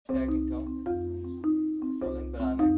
Pega então. É só lembrar, né?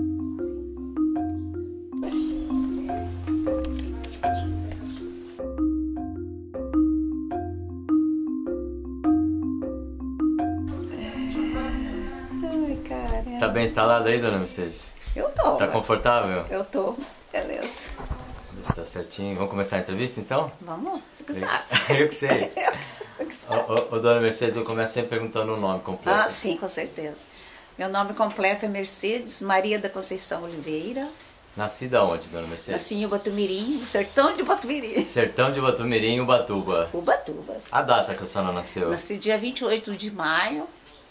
Ai, cara. Tá bem instalada aí, dona Mercedes? Eu tô. Tá confortável? Eu tô. Beleza. Tá certinho. Vamos começar a entrevista então? Vamos? Você que sabe. Eu que sei. Eu que sabe. Ô, dona Mercedes, eu começo sempre perguntando o nome completo. Ah, sim, com certeza. Meu nome completo é Mercedes Maria da Conceição Oliveira. Nascida onde, dona Mercedes? Nasci em Ubatumirim, no sertão de Ubatumirim. Sertão de Ubatumirim, Ubatuba. Ubatuba. A data que a senhora nasceu? Nasci dia 28 de maio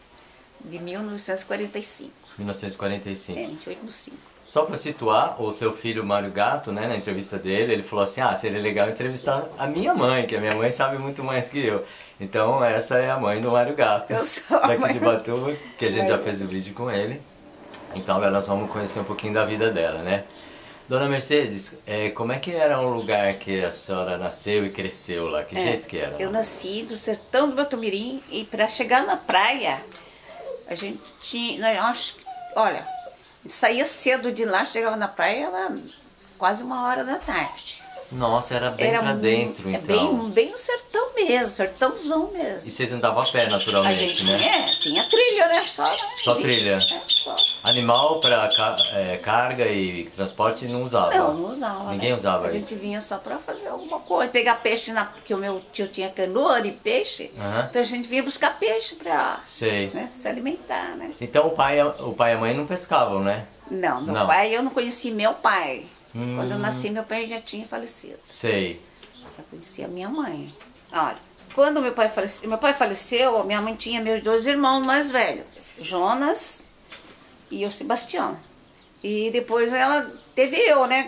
de 1945. 1945. 28 do 5. Só para situar, o seu filho Mário Gato, né, na entrevista dele, ele falou assim, seria legal entrevistar a minha mãe, que a minha mãe sabe muito mais que eu. Então essa é a mãe do Mário Gato, Eu sou a daqui mãe de Ubatuba, que a gente já fez o vídeo com ele. Então agora nós vamos conhecer um pouquinho da vida dela, né? Dona Mercedes, como é que era o lugar que a senhora nasceu e cresceu lá? Que jeito que era? Eu nasci do sertão do Ubatumirim e para chegar na praia, a gente tinha, olha, saía cedo de lá, chegava na praia, era quase 1h da tarde. Nossa, era bem pra dentro, então. Bem no sertão mesmo, sertãozão mesmo. E vocês andavam a pé, naturalmente, A gente né? tinha trilha, né? Só trilha? Só. Animal para carga e transporte não usava? Não usava. Ninguém usava A isso? gente vinha só para fazer alguma coisa, pegar peixe, porque o meu tio tinha canoa de peixe, então a gente vinha buscar peixe para se alimentar, né? Então o pai e a mãe não pescavam, né? Não, meu pai, eu não conheci meu pai. Quando eu nasci, meu pai já tinha falecido. Sei. Eu conheci a minha mãe. Olha, quando meu pai faleceu, minha mãe tinha meus 2 irmãos mais velhos, Jonas e o Sebastião. E depois ela teve eu, né,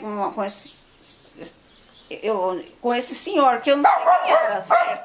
com esse senhor, que eu não sei quem era, certo?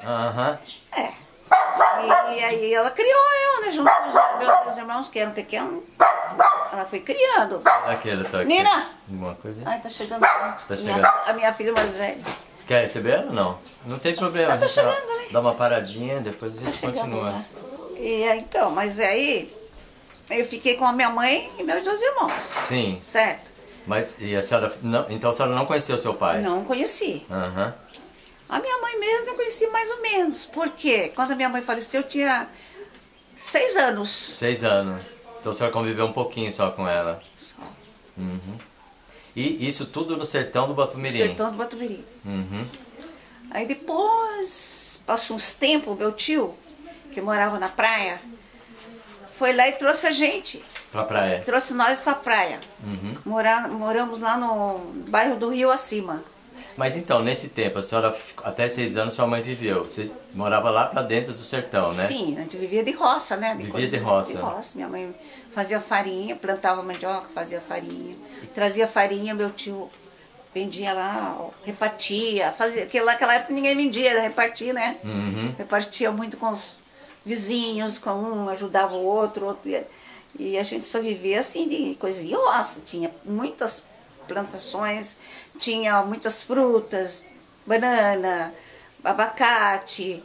E aí ela criou eu, né, junto com os meus 2 irmãos, que eram pequenos. Ela foi criando. Aquele tá aqui. Nina! Uma coisa? Ai, tá chegando. Tá chegando. A minha filha mais velha. Quer receber ou não? Não tem problema. Tá chegando, né? Dá uma paradinha, depois a gente continua. Já. E então, mas aí eu fiquei com a minha mãe e meus 2 irmãos. Sim. Certo? Mas e a senhora então a senhora não conheceu seu pai? Não conheci. A minha mãe mesmo eu conheci mais ou menos. Porque quando a minha mãe faleceu eu tinha 6 anos. 6 anos. Então a senhora conviveu um pouquinho só com ela? Só. E isso tudo no sertão do Ubatumirim? Sertão do Ubatumirim. Aí depois, passou uns tempos, meu tio, que morava na praia, foi lá e trouxe a gente. Pra praia? Trouxe nós pra praia. Moramos lá no bairro do Rio Acima. Mas então, nesse tempo, a senhora, até 6 anos, sua mãe viveu. Você morava lá pra dentro do sertão, né? Sim, a gente vivia de roça, né? Vivia de roça. De roça. Minha mãe fazia farinha, plantava mandioca, fazia farinha. Trazia farinha, meu tio vendia lá, repartia. Fazia, porque naquela época ninguém vendia, repartia, né? Repartia muito com os vizinhos, com um ajudava o outro. E a gente só vivia assim, de coisa de roça. Tinha muitas plantações, tinha muitas frutas, banana, abacate,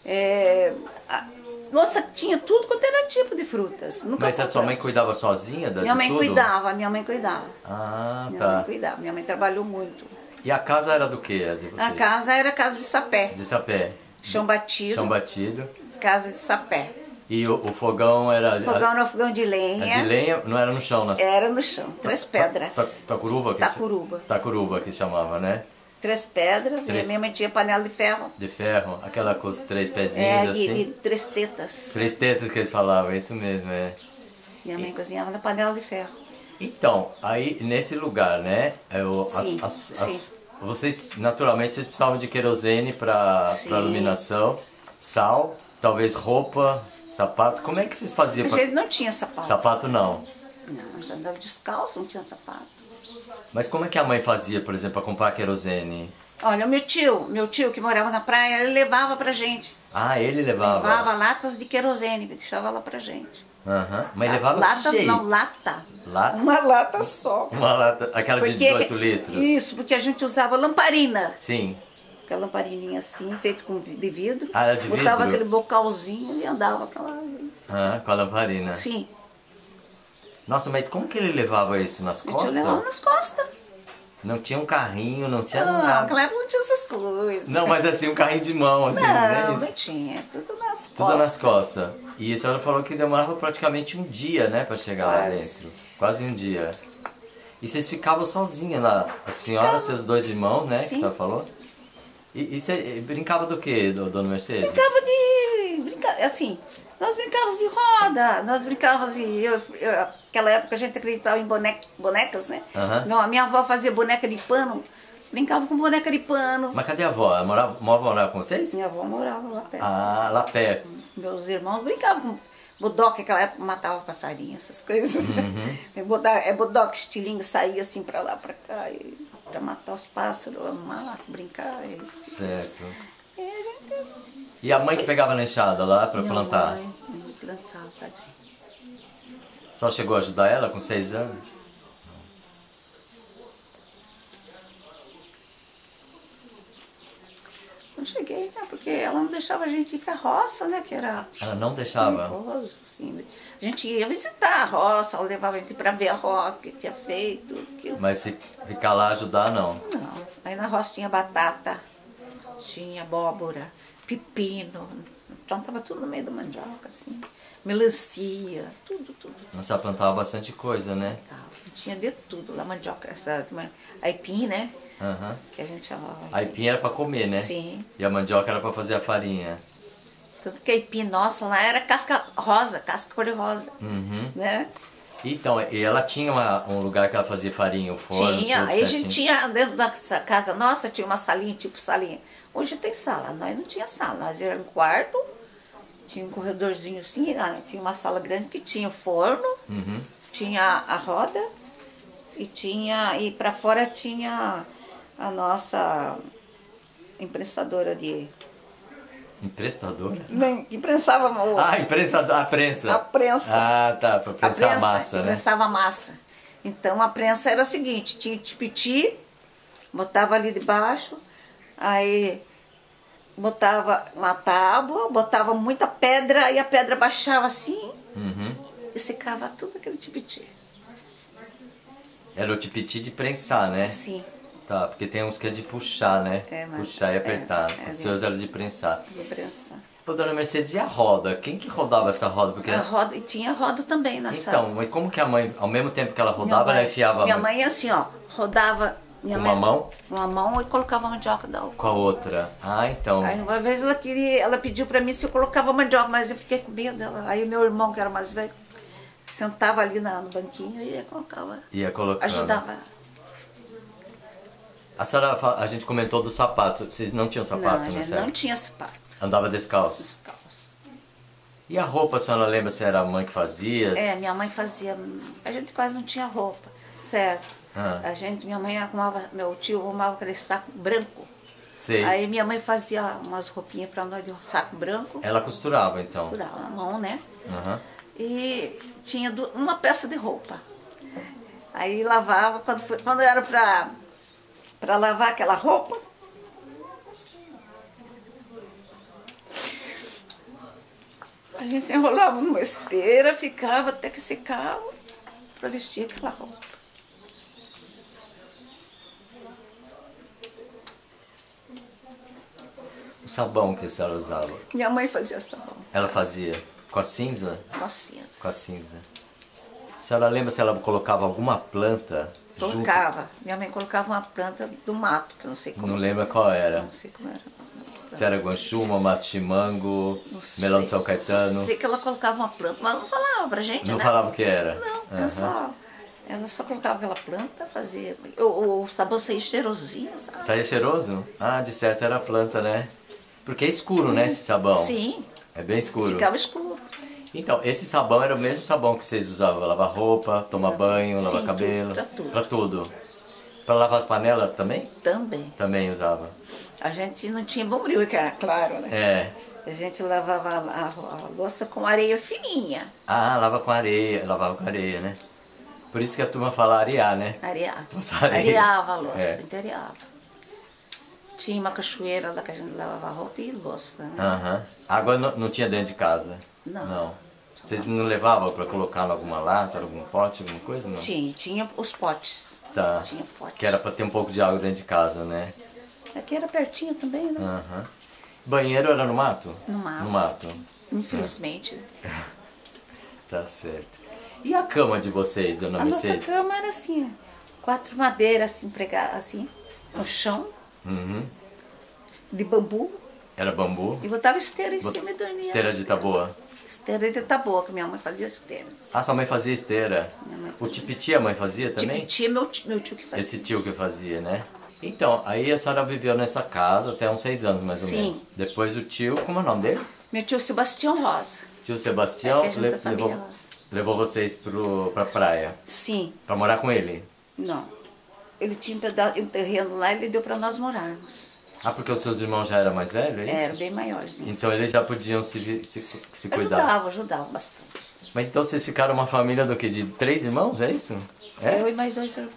nossa, tinha tudo quanto era tipo de frutas. Mas a sua mãe cuidava sozinha de minha mãe tudo? Minha mãe cuidava. Minha mãe cuidava, minha mãe trabalhou muito. E a casa era do que? A casa era casa de sapé. De sapé. Chão batido. Chão batido. Casa de sapé. E o fogão era... O fogão era um fogão de lenha. De lenha, não era no chão? Era no chão, 3 pedras. Tacuruba? Tacuruba. Tacuruba que chamava, né? 3 pedras, e a minha mãe tinha panela de ferro. De ferro, aquela com os 3 pezinhos assim. E 3 tetas. 3 tetas que eles falavam, isso mesmo, Minha mãe cozinhava na panela de ferro. Então, aí nesse lugar, né? Vocês, naturalmente, vocês precisavam de querosene para iluminação, sal, talvez roupa, sapato. Como é que vocês faziam? A gente não tinha sapato. Sapato não? Não, andava descalço, não tinha sapato. Mas como é que a mãe fazia, por exemplo, para comprar querosene? Olha, o meu tio que morava na praia, ele levava pra gente. Ele levava? Levava latas de querosene, deixava lá pra gente. Mas levava latas que jeito? Não, lata. Lata? Uma lata só. Uma lata, aquela de 18 litros? Isso, porque a gente usava lamparina. Sim. Aquela lamparininha assim, feito de vidro. Era de vidro? Botava aquele bocalzinho e andava pra lá. Com a lamparina. Sim. Nossa, mas como que ele levava isso nas A gente costas? levava nas costas. Não tinha um carrinho, não tinha Não, nada. naquela época não tinha essas coisas. Não, mas assim, um carrinho de mão, assim, Não, né? não tinha. Tudo nas costas. Tudo nas costas. E a senhora falou que demorava praticamente um dia, né, pra chegar lá Quase. dentro. Quase um dia. E vocês ficavam sozinhas lá? A senhora, seus dois irmãos, né, que a Sim. senhora falou? E você brincava do quê, dona Mercedes? Brincava de... assim, nós brincávamos de roda, nós brincávamos de... naquela época a gente acreditava em bonecas, né? Aham. Não, a minha avó fazia boneca de pano, brincava com boneca de pano. Mas cadê a avó? Ela morava com vocês? Minha avó morava lá perto. Ah, lá perto. Meus irmãos brincavam com bodoque, naquela época matava passarinho, essas coisas. Bodoque, estilingue, saía assim pra lá, pra cá, pra matar os pássaros, amar, brincar. Isso. Certo. E a gente... E a mãe que pegava na enxada lá pra Minha plantar? mãe plantava, tadinha. Só chegou a ajudar ela com 6 anos? Não cheguei, né? Porque ela não deixava a gente ir pra roça, né? Que era Ela não deixava? perigoso, assim. A gente ia visitar a roça, ela levava a gente pra ver a roça, o que tinha feito. Aquilo. Mas ficar lá ajudar, não. Não. Aí na roça tinha batata, tinha abóbora, pepino. Plantava tudo no meio da mandioca, assim. Melancia, tudo. Você plantava bastante coisa, né? Tinha de tudo lá, mandioca, aipim, né? Aham. Que a gente chamava. A aipim era pra comer, né? Sim. E a mandioca era pra fazer a farinha. Tanto que a aipim nossa lá era casca rosa, casca cor-de-rosa, Uhum. né? Então, e ela tinha um lugar que ela fazia farinha, o forno. Tinha, tudo aí a certinho. gente tinha, dentro da casa nossa, tinha uma salinha, tipo salinha. Hoje tem sala, nós não tinha sala, nós era um quarto, tinha um corredorzinho assim, tinha uma sala grande que tinha o forno, Uhum. tinha a roda e para fora tinha a nossa imprensadora de... Emprestadora? Que prensava o... Ah, a prensa. A prensa. Ah, tá, pra prensar a massa, né? Prensava a massa. Então a prensa era o seguinte, tinha tipiti, botava ali debaixo, aí botava uma tábua, botava muita pedra e a pedra baixava assim Uhum. e secava tudo aquele tipiti. Era o tipiti de prensar, né? Sim, Tá, porque tem uns que é de puxar, né? É, mas- Puxar e apertar. é Os seus eram de prensar. de prensa. Ô, dona Mercedes, e a roda? Quem que rodava essa roda? Porque... A roda, e tinha roda também na sala. Então, mas como que a mãe, ao mesmo tempo que ela rodava, ela enfiava Minha mãe assim, ó, rodava... Minha Com mãe, uma mão? Com uma mão e colocava a mandioca da outra. com a outra? Ah, então. Aí uma vez ela pediu pra mim se eu colocava mandioca, mas eu fiquei com medo dela. Aí o meu irmão, que era mais velho, sentava ali no banquinho e colocava. Ia colocando. Ajudava. A senhora, a gente comentou do sapato. Vocês não tinham sapato, Não, a né? gente Sério? não tinha sapato. Andava descalço. Descalço. E a roupa, a senhora lembra se era a mãe que fazia? É, minha mãe fazia. A gente quase não tinha roupa, certo? Ah. Minha mãe arrumava, meu tio arrumava aquele saco branco. Sei. Aí minha mãe fazia umas roupinhas pra nós de saco branco, Ela costurava, então. costurava na mão, né? Aham. E tinha uma peça de roupa. Aí lavava, quando era pra lavar aquela roupa, a gente enrolava numa esteira, ficava até que secava pra vestir aquela roupa. O sabão que a senhora usava. Minha mãe fazia sabão, Ela fazia com a cinza? com cinza. Com a cinza. A senhora lembra se ela colocava alguma planta junto? Colocava. Minha mãe colocava uma planta do mato, que eu não sei como. Não lembra qual era. Não sei como era. Se era guanchuma, mato chimango, Não melão de sei. São Caetano. Só sei que ela colocava uma planta, mas não falava pra gente, Não né? falava o que era? Não, Aham. ela só colocava aquela planta, fazia. O sabão saía cheirosinho, sabe? Saía cheiroso? Ah, de certo era a planta, né? Porque é escuro, né, esse sabão? Sim, É bem escuro. ficava escuro. Então, esse sabão era o mesmo sabão que vocês usavam? Lavar roupa, tomar banho, lavar Sim, cabelo? pra tudo. Pra tudo. Pra lavar as panelas também? Também. Também usava. A gente não tinha bombril, que era claro, né? É. A gente lavava a louça com areia fininha. Ah, lavava com areia, né? Por isso que a turma fala arear, né? Areava. Passar areia. Areava a louça, É. areava. Tinha uma cachoeira lá que a gente lavava roupa e louça, né? Aham. Água não tinha dentro de casa? Não. Não. Vocês não levavam pra colocar em alguma lata, algum pote, alguma coisa, não? Tinha os potes. Tá. Tinha pote. Que era pra ter um pouco de água dentro de casa, né? Aqui era pertinho também, né? Aham. Banheiro era no mato? No mato. No mato. Infelizmente. Tá certo. E a cama de vocês, dona A nossa Mercedes? cama era assim, 4 madeiras assim, pregadas assim, no chão, Uhum. de bambu. Era bambu? E botava esteira em cima e dormia. Esteira de taboa? Esteira de taboa, que minha mãe fazia esteira. Ah, sua mãe fazia esteira. Minha mãe O fazia tipiti a mãe fazia também? Tipiti é meu tio que fazia. Esse tio que fazia, né? Então, aí a senhora viveu nessa casa até uns 6 anos, mais ou Sim. menos. Depois o tio, como é o nome dele? Meu tio Sebastião Rosa. Tio Sebastião É que a gente é família Rosa. levou vocês pra praia. Sim, Pra morar com ele. não. Ele tinha um terreno lá e ele deu pra nós morarmos. Ah, porque os seus irmãos já eram mais velhos, é isso? Era bem maiorzinho. Então eles já podiam se cuidar. Ajudava bastante. Mas então vocês ficaram uma família do quê? De 3 irmãos, é isso? É? Eu e mais 2 irmãos.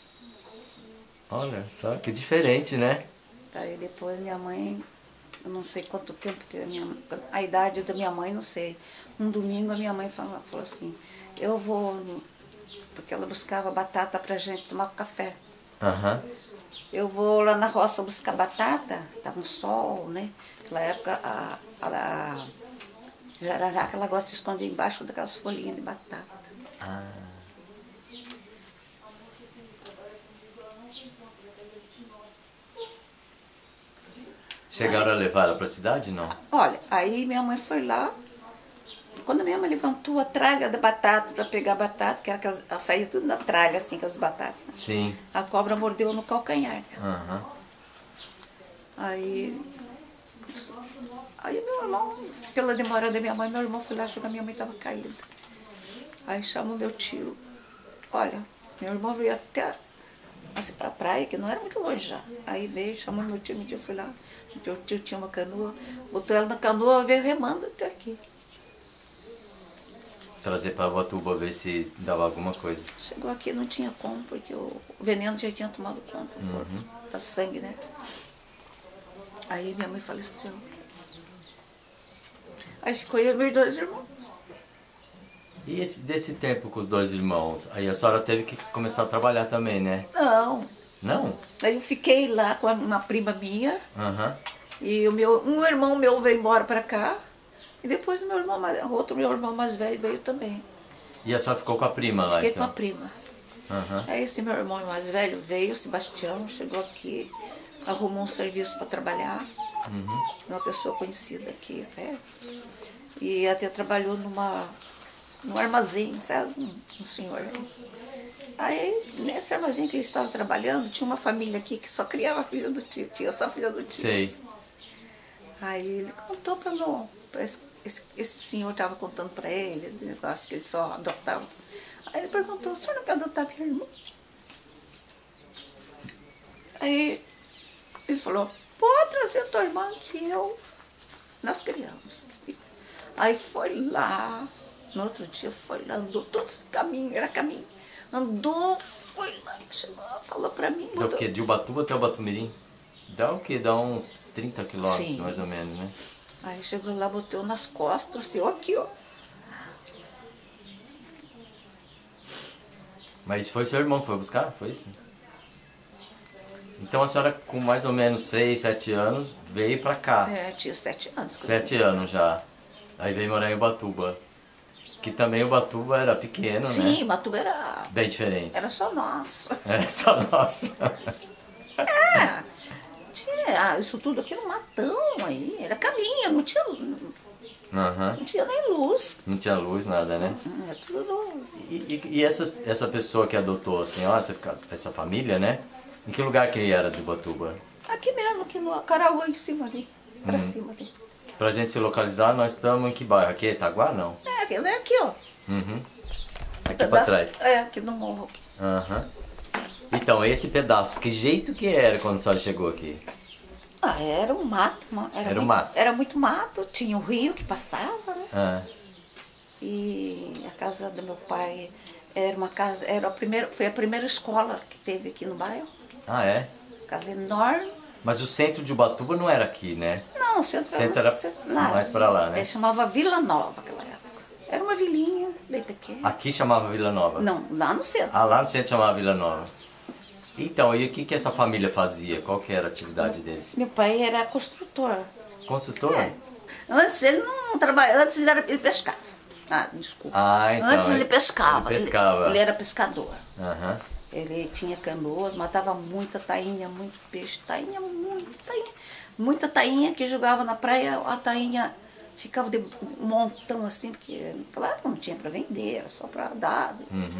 Olha só, que diferente, né? Aí depois minha mãe, eu não sei quanto tempo que a idade da minha mãe, não sei. Um domingo a minha mãe falou assim, eu vou, porque ela buscava batata pra gente tomar café. Aham. Eu vou lá na roça buscar batata, tava no sol, né? Naquela época a jararaca, ela gosta de se esconder embaixo daquelas folhinhas de batata. Ah. Chegaram a levar ela pra cidade, não? Olha, aí minha mãe foi lá, quando a minha mãe levantou a tralha da batata para pegar a batata, que era ela saía tudo na tralha, assim, com as batatas. Sim. A cobra mordeu no calcanhar. Aham. Aí meu irmão, pela demora da minha mãe, meu irmão foi lá achou que a minha mãe estava caída. Aí chamou meu tio. Olha, meu irmão veio até a praia, que não era muito longe já. Aí veio, chamou meu tio foi lá. Meu tio tinha uma canoa, botou ela na canoa, veio remando até aqui. Trazer pra Ubatuba ver se dava alguma coisa. Chegou aqui não tinha como, porque o veneno já tinha tomado conta do corpo, do sangue, né? Aí minha mãe faleceu. Aí ficou eu e meus 2 irmãos. E desse tempo com os 2 irmãos, aí a senhora teve que começar a trabalhar também, né? Não. Não? Aí eu fiquei lá com uma prima minha. Aham. E um irmão meu veio embora pra cá. E depois meu irmão mais velho veio também. E a senhora ficou com a prima lá, Fiquei então? com a prima. Aham. Aí esse meu irmão mais velho veio, o Sebastião, chegou aqui, arrumou um serviço para trabalhar. Uma pessoa conhecida aqui, sabe? E até trabalhou num armazém, sabe? Um senhor. Aí, nesse armazém que ele estava trabalhando, tinha uma família aqui que só criava filha do tio, tinha só filha do tio. Sei. Aí ele contou para esse senhor estava contando para ele, do negócio que ele só adotava. Aí ele perguntou, o senhor não quer adotar minha irmã? Aí ele falou, pode trazer tua irmã que nós criamos. Aí foi lá, no outro dia foi lá, andou todo esse caminho, era caminho. Andou, foi lá, chegou, falou pra mim. Dá o quê? De Ubatuba até Ubatumirim? Dá o quê? Dá uns 30 quilômetros, Sim. mais ou menos, né? Aí chegou lá, botou nas costas, assim, ó, aqui, ó. Mas foi seu irmão que foi buscar? Foi isso? Então a senhora, com mais ou menos 6, 7 anos, veio pra cá. É, tinha 7 anos. 7 anos já. Aí veio morar em Ubatuba. Que também Ubatuba era pequeno, né? Sim, Ubatuba era Bem diferente. Era só nosso. É, só nossa. É, tinha isso tudo aqui no matão aí, era caminho, não tinha, Aham. não tinha nem luz. Não tinha luz, nada, né? É tudo. E essa pessoa que adotou a senhora, essa família, né? Em que lugar que era de Ubatuba? Aqui mesmo, aqui no Caraú em cima ali, pra cima ali. Pra gente se localizar, nós estamos em que bairro? Aqui é Itaguá, não? É, aquele é aqui, ó. Uhum. Aqui pra trás. É, aqui no morro. Aqui. Aham. Então, esse pedaço, que jeito que era quando a senhora chegou aqui? Ah, era um mato. Era um mato. Era muito mato, tinha um rio que passava, né? Ah, E a casa do meu pai era uma casa, foi a primeira escola que teve aqui no bairro. ah, é? Casa enorme. Mas o centro de Ubatuba não era aqui, né? Não, o centro Centro era mais pra lá, né? Ele chamava Vila Nova aquela época. Era uma vilinha bem pequena. Aqui chamava Vila Nova? Não, lá no centro. Ah, lá no centro chamava Vila Nova. Então, e o que essa família fazia? Qual que era a atividade deles? Meu pai era construtor. Construtor? É. Antes ele não trabalhava, antes ele pescava. Ah, desculpa. Ah, então. Antes ele pescava. Ele pescava. Ele era pescador. Aham. Ele tinha canoas, matava muita tainha, muito peixe. Tainha, muita tainha. Muita tainha que jogava na praia, a tainha ficava de um montão assim, porque, claro, não tinha para vender, era só para dar.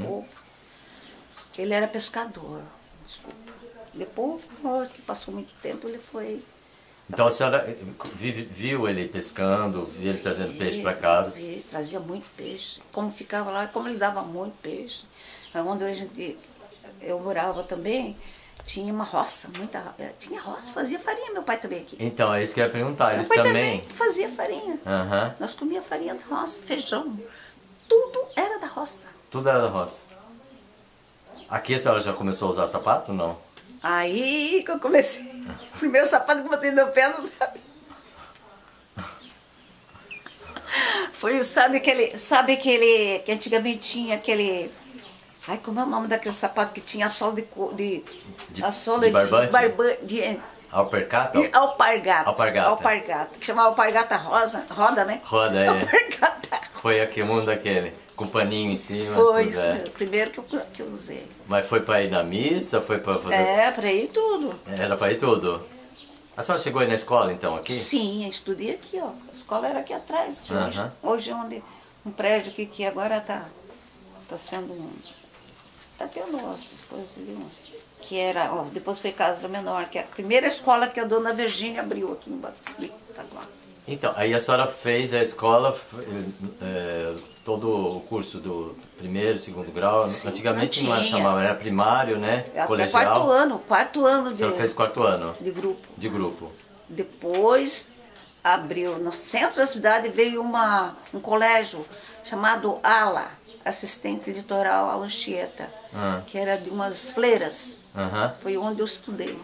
Ele era pescador, desculpa. Depois que passou muito tempo, ele foi... Então a senhora viu ele pescando, viu ele trazendo peixe para casa? Trazia muito peixe. Como ficava lá, como ele dava muito peixe. Onde eu morava também, tinha uma roça, tinha roça, fazia farinha, meu pai também aqui. Então, é isso que eu ia perguntar, eles meu pai também fazia farinha. Aham. Nós comíamos farinha da roça, feijão, tudo era da roça. Tudo era da roça. Aqui a senhora já começou a usar sapato ou não? Aí que eu comecei, o primeiro sapato que eu botei no pé, não sabe? Foi, sabe aquele, que antigamente tinha aquele... Ai, como é o nome daquele sapato que tinha a sola de barbante? Alpercata? Alpargata, que chamava alpargata roda, né? Roda, é. Alpargata. Foi aquele mundo daquele, com paninho em cima. Foi tudo, isso, é. mesmo, primeiro que eu usei. Mas foi para ir na missa, foi para fazer... É, para ir tudo. Era para ir tudo. A senhora chegou aí na escola então, aqui? Sim, eu estudei aqui, ó. A escola era aqui atrás, que hoje é um prédio aqui que agora tá sendo tá tendo umas coisas ali, que era, ó, depois foi Casa Menor, que é a primeira escola que a dona Virgínia abriu aqui em Itaguá. Então, aí a senhora fez a escola, todo o curso do primeiro, segundo grau. Sim, antigamente não não chamava, era primário, né? Até colegial. quarto ano A senhora fez quarto ano de grupo. De grupo. Depois abriu, no centro da cidade veio um colégio chamado ALA, Assistente Litoral Alanchieta, que era de umas fleiras. Foi onde eu estudei.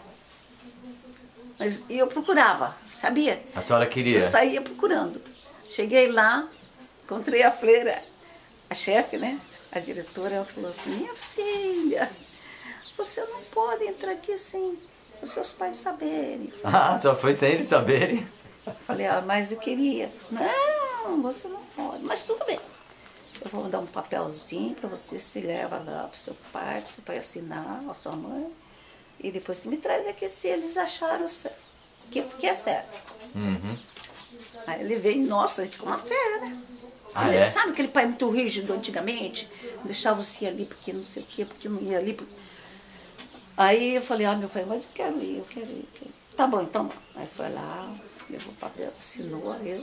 Mas eu procurava, sabia? A senhora queria? Eu saía procurando. Cheguei lá, encontrei a freira, a chefe, né? A diretora, ela falou assim, minha filha, você não pode entrar aqui sem os seus pais saberem. Só foi sem eles saberem? Falei, mas eu queria. Não, você não pode, mas tudo bem. Eu vou dar um papelzinho para você, se leva lá para o seu pai assinar, a sua mãe. E depois você me traz aqui se eles acharam que é certo. Aí ele veio, nossa, ficou uma fera, né? Sabe aquele pai muito rígido antigamente? Deixava você ir ali porque não sei o quê, porque não ia ali. Aí eu falei, meu pai, mas eu quero ir. Tá bom, então. Aí foi lá, levou o papel, assinou, aí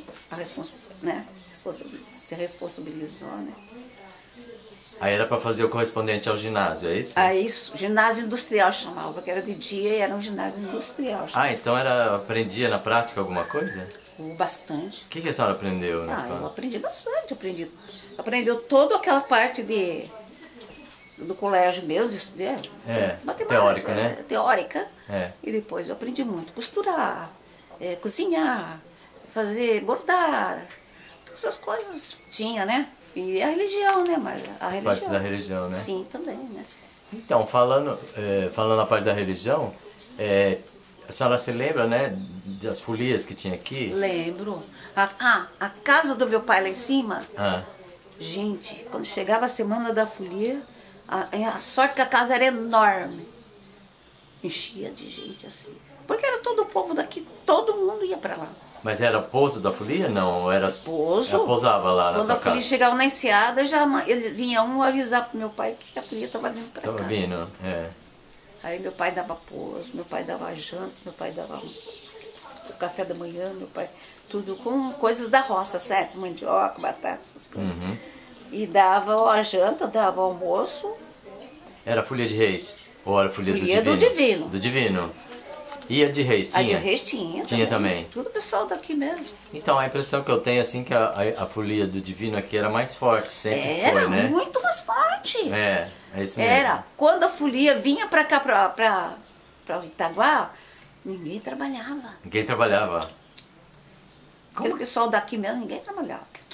se responsabilizou, né? Aí era para fazer o correspondente ao ginásio, é isso? Aí, ginásio industrial chamava, porque era de dia e era um ginásio industrial. Então aprendia na prática alguma coisa? Bastante. O que a senhora aprendeu na escola? Eu aprendi bastante, aprendeu toda aquela parte do colégio meu, de estudar. Teórica, né? Teórica. E depois eu aprendi muito, costurar, cozinhar, bordar, todas essas coisas tinha, né? E a religião, né? Mas a religião. Parte da religião, né? Sim, também, né? Então, falando a parte da religião, a senhora se lembra, né, das folias que tinha aqui? Lembro. A casa do meu pai lá em cima, gente, quando chegava a semana da folia, a sorte que a casa era enorme. Enchia de gente assim. Porque era todo o povo daqui, todo mundo ia pra lá. Mas era pouso da folia? Não, era pouso. Ela pousava lá na sua casa? Quando a folia chegava na enseada, ele vinha avisar pro meu pai que a folia estava vindo pra cá. Estava vindo, Aí meu pai dava pouso, meu pai dava janta, meu pai dava o café da manhã, meu pai... Tudo com coisas da roça, certo? Mandioca, batata, essas coisas. E dava a janta, dava o almoço. Era folia de reis? Ou era folia do divino? Do divino. E a de reis tinha? A de reis tinha. Tinha também. Tudo pessoal daqui mesmo. Então, a impressão que eu tenho, assim, que a folia do divino aqui era mais forte, sempre foi, né? Era muito mais forte. É isso mesmo. Era. Quando a folia vinha pra cá, pra Itaguá, ninguém trabalhava. Ninguém trabalhava? Aquele pessoal daqui mesmo, ninguém trabalhava.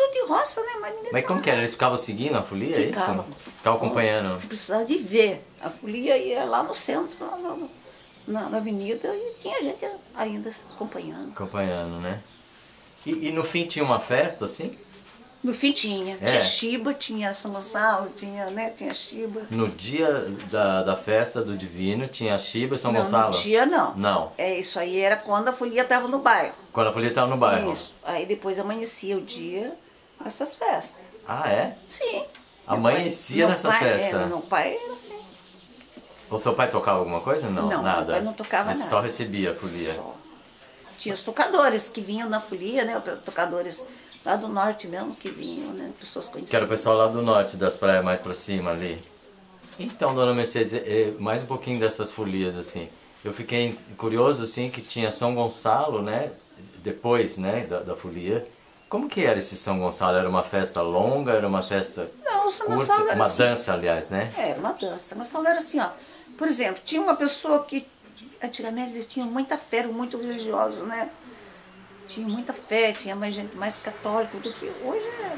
tudo de roça, né? Mas ninguém Mas como que era? Eles ficavam seguindo a folia, é Ficava. isso? Ficavam acompanhando. Você precisava de ver. A folia ia lá no centro, lá na avenida, e tinha gente ainda acompanhando. Acompanhando, né? E no fim tinha uma festa, assim? No fim tinha. É. Tinha Chiba, tinha São Gonçalo, tinha, né? Tinha Chiba. No dia da festa do Divino tinha Chiba e São Não, Gonçalo? no dia não. Não. É, isso aí era quando a folia estava no bairro. Quando a folia estava no bairro? Isso. Aí depois amanhecia o dia nessas festas. Ah, é? Sim. Amanhecia Meu nessas pai- festas? É, meu pai era assim. O seu pai tocava alguma coisa? Não, Não, nada. meu pai não tocava Ele nada. só recebia a folia. Só. Tinha os tocadores que vinham na folia, né? Os tocadores lá do norte mesmo que vinham, né? Pessoas conhecidas. Que era o pessoal lá do norte, das praias mais pra cima ali. Então, dona Mercedes, mais um pouquinho dessas folias, assim. Eu fiquei curioso, assim, que tinha São Gonçalo, né? Depois, né, da folia. Como que era esse São Gonçalo? Era uma festa longa? Era uma festa Não, o São curta? Gonçalo era Uma assim. dança, aliás, né? Era uma dança. São Gonçalo era assim, ó. Por exemplo, tinha uma pessoa que... Antigamente eles tinham muita fé, eram muito religiosos, né? Tinha muita fé, tinha mais gente mais católica do que hoje é.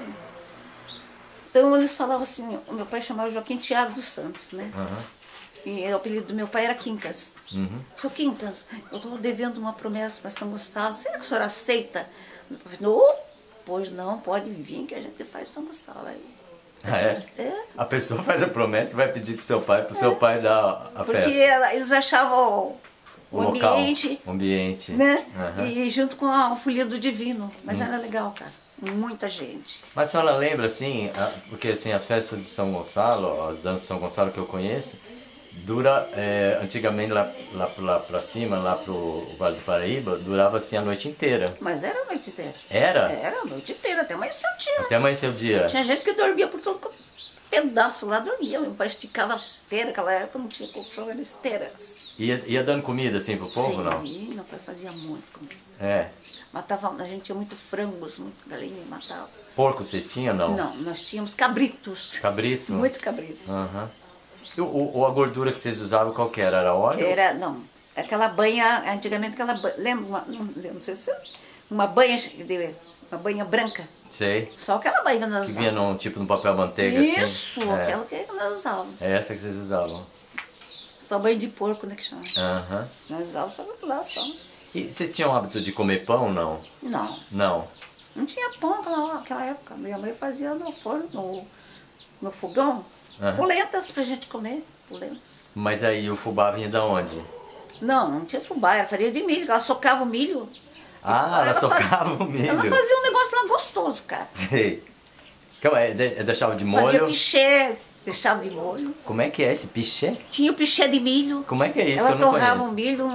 Então eles falavam assim, o meu pai chamava Joaquim Tiago dos Santos, né? E o apelido do meu pai era Quincas. Seu Quincas, eu estou devendo uma promessa para São Gonçalo, será que o senhor aceita? Eu falei, "Não, pois não, pode vir que a gente faz São Gonçalo aí." Ah, é? É. A pessoa faz a promessa e vai pedir pro seu pai dar a Porque festa. eles achavam o local, ambiente, o ambiente. né? Aham. E junto com a folia do Divino. Mas era legal, cara. Muita gente. Mas a senhora lembra, assim, porque assim, as festas de São Gonçalo, as danças de São Gonçalo que eu conheço, dura, antigamente lá pra cima, lá pro Vale do Paraíba, durava assim a noite inteira. Mas era a noite inteira. Era? Era a noite inteira, até amanhecer o dia. Até amanhecer o dia. Tinha gente que dormia por todo pedaço lá, dormia. Meu pai esticava as esteiras, naquela época não tinha colchão, eram esteiras. Ia dando comida assim pro povo, não? Sim, meu pai fazia muito comida. É. Matava, a gente tinha muito frangos, muito galinha, e matava. Porco vocês tinham, não? Não, nós tínhamos cabritos. Cabrito? Muito cabrito. Aham. E a gordura que vocês usavam, qual que era? Era óleo? Era, não, aquela banha, antigamente aquela banha, lembra, não lembro, não sei se uma banha branca. Sei. Só aquela banha que nós Que vinha usávamos. num tipo de papel manteiga Isso, assim? aquela que nós usávamos. É essa que vocês usavam? Só banho de porco, né, que chama. Aham. Nós usávamos só lá, só. E vocês tinham o hábito de comer pão, não? Não, Não. não tinha pão naquela época. Minha mãe fazia no forno, no fogão, Aham. polentas pra gente comer, polentas. Mas aí o fubá vinha da onde? Não, não tinha fubá, era farinha de milho, ela socava o milho. Ah, ela socava fazia- o milho. Ela fazia um negócio lá gostoso, cara. Sei. Calma, deixava de Fazia molho? piché, deixava de molho. Como é que é esse piché? Tinha o piché de milho. Como é que é isso? Ela que eu não torrava conheço. o milho,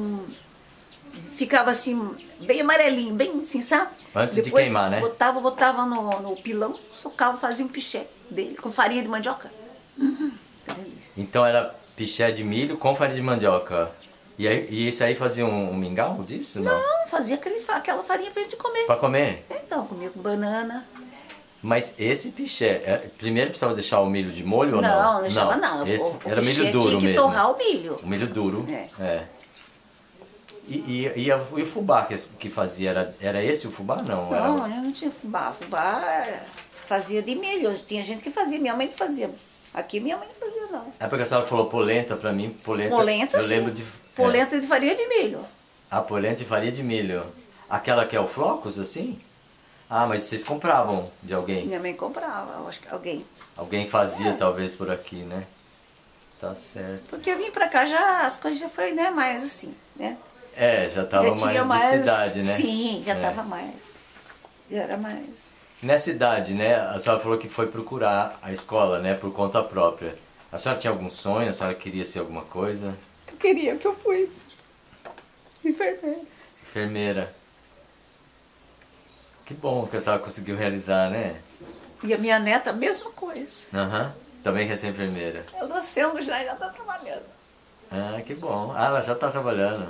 ficava assim, bem amarelinho, bem assim, sabe? Antes de queimar, né? Botava no pilão, socava, fazia um piché dele, com farinha de mandioca. Que delícia. Então era piché de milho com farinha de mandioca. E isso aí fazia um mingau disso? Não. Não, fazia aquela farinha pra gente comer. Pra comer? Então, comia com banana. Mas esse piché, primeiro precisava deixar o milho de molho ou não? Não, não deixava nada. Esse O era piché milho duro tinha que mesmo. torrar o milho. O milho duro. É. E o fubá que fazia, era esse o fubá? Não, Não, era... eu não tinha fubá. Fubá fazia de milho. Tinha gente que fazia, minha mãe não fazia. Aqui minha mãe não fazia, não. É porque a senhora falou polenta pra mim, Polenta, eu sim. lembro de... Polenta de farinha de milho. Polenta de farinha de milho. Aquela que é o flocos, assim? Ah, mas vocês compravam de alguém? Minha mãe comprava, eu acho que alguém. Alguém fazia talvez por aqui, né? Tá certo. Porque eu vim pra cá já, as coisas já foi, né, mais assim, né? Já tava Já tinha mais de cidade, né? Sim, já É. tava mais. Já era mais. Nessa idade, né? A senhora falou que foi procurar a escola, né? Por conta própria. A senhora tinha algum sonho? A senhora queria ser alguma coisa? Eu queria que eu fui enfermeira. Enfermeira. Que bom que a senhora conseguiu realizar, né? E a minha neta, a mesma coisa. Aham. Também quer ser enfermeira. Ela nasceu já está trabalhando. Ah, que bom. Ah, ela já está trabalhando.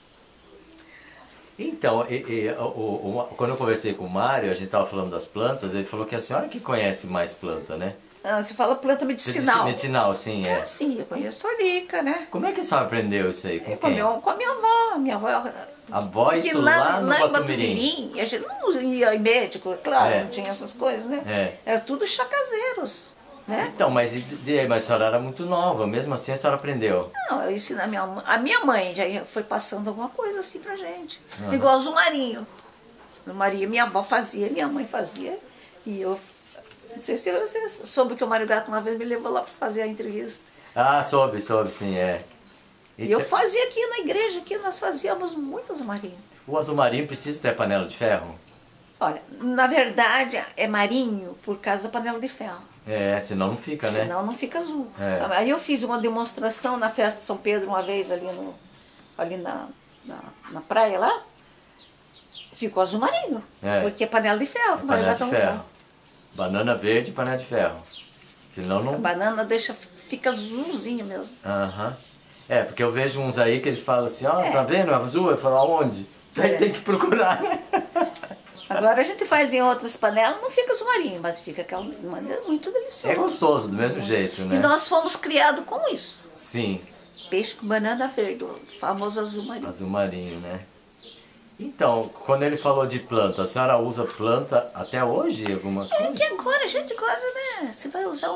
Então, quando eu conversei com o Mário, a gente estava falando das plantas, ele falou que a senhora que conhece mais planta, né? Você fala planta medicinal. Medicinal, sim, é. Sim, eu conheço a Orica, né? Como é que a senhora aprendeu isso aí? Com Com quem? a minha avó. Minha avó. A avó, Porque isso lá no em Batumirim. a gente não ia em médico, é claro, É. não tinha essas coisas, né? É. Era tudo chá caseiros, né? Então, mas a senhora era muito nova, mesmo assim a senhora aprendeu. Não, eu ensino a minha mãe já foi passando alguma coisa assim pra gente. Igual o Zumarinho. Zumarinho, minha avó fazia, minha mãe fazia. E eu, não sei se você soube que o Mário Gato uma vez me levou lá pra fazer a entrevista. Ah, soube, sim, é. E eu fazia aqui na igreja, aqui nós fazíamos muito Zumarinho. O azul marinho precisa ter panela de ferro? Olha, na verdade é marinho por causa da panela de ferro. É, senão não fica, né? Senão não fica azul. É. Aí eu fiz uma demonstração na festa de São Pedro uma vez ali na praia lá. Ficou azul marinho. É. Porque é panela de ferro. É panela de ferro. Banana verde e panela de ferro. Senão A não... banana fica azulzinha mesmo. Aham. É, porque eu vejo uns aí que eles falam assim, ó, tá vendo, azul? Eu falo, aonde? Aí tem que procurar, né? Agora a gente faz em outras panelas, não fica azul marinho, mas fica aquela maneira muito deliciosa. É gostoso, do mesmo jeito, né? E nós fomos criados com isso. Sim, Peixe com banana verde, o famoso azul marinho. azul marinho, né? Então, quando ele falou de planta, a senhora usa planta até hoje? Algumas É coisas? que agora a gente gosta, né? Você vai usar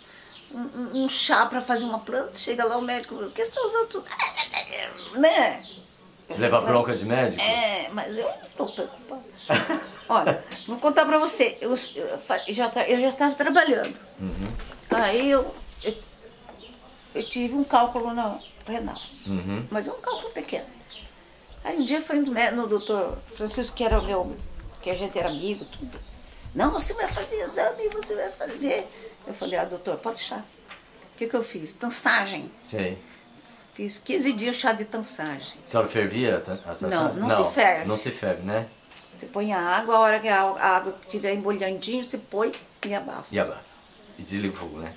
um chá para fazer uma planta, chega lá o médico, por que você está usando tudo? Né? Levar bronca de médico? É, mas eu não estou preocupada. Olha, vou contar para você, eu já estava trabalhando. Aí eu tive um cálculo na renal, mas é um cálculo pequeno. Aí um dia foi no doutor Francisco, que era que a gente era amigo, tudo. Não, você vai fazer exame, você vai fazer. Eu falei, doutor, pode deixar. O que eu fiz? Tansagem. Sei. Fiz 15 dias chá de tansagem. A senhora fervia a tansagem? Não se ferve. Não se ferve, né? Você põe a água, a hora que a água estiver embolhandinho, você põe e abafa. E abafa. E desliga o fogo, né?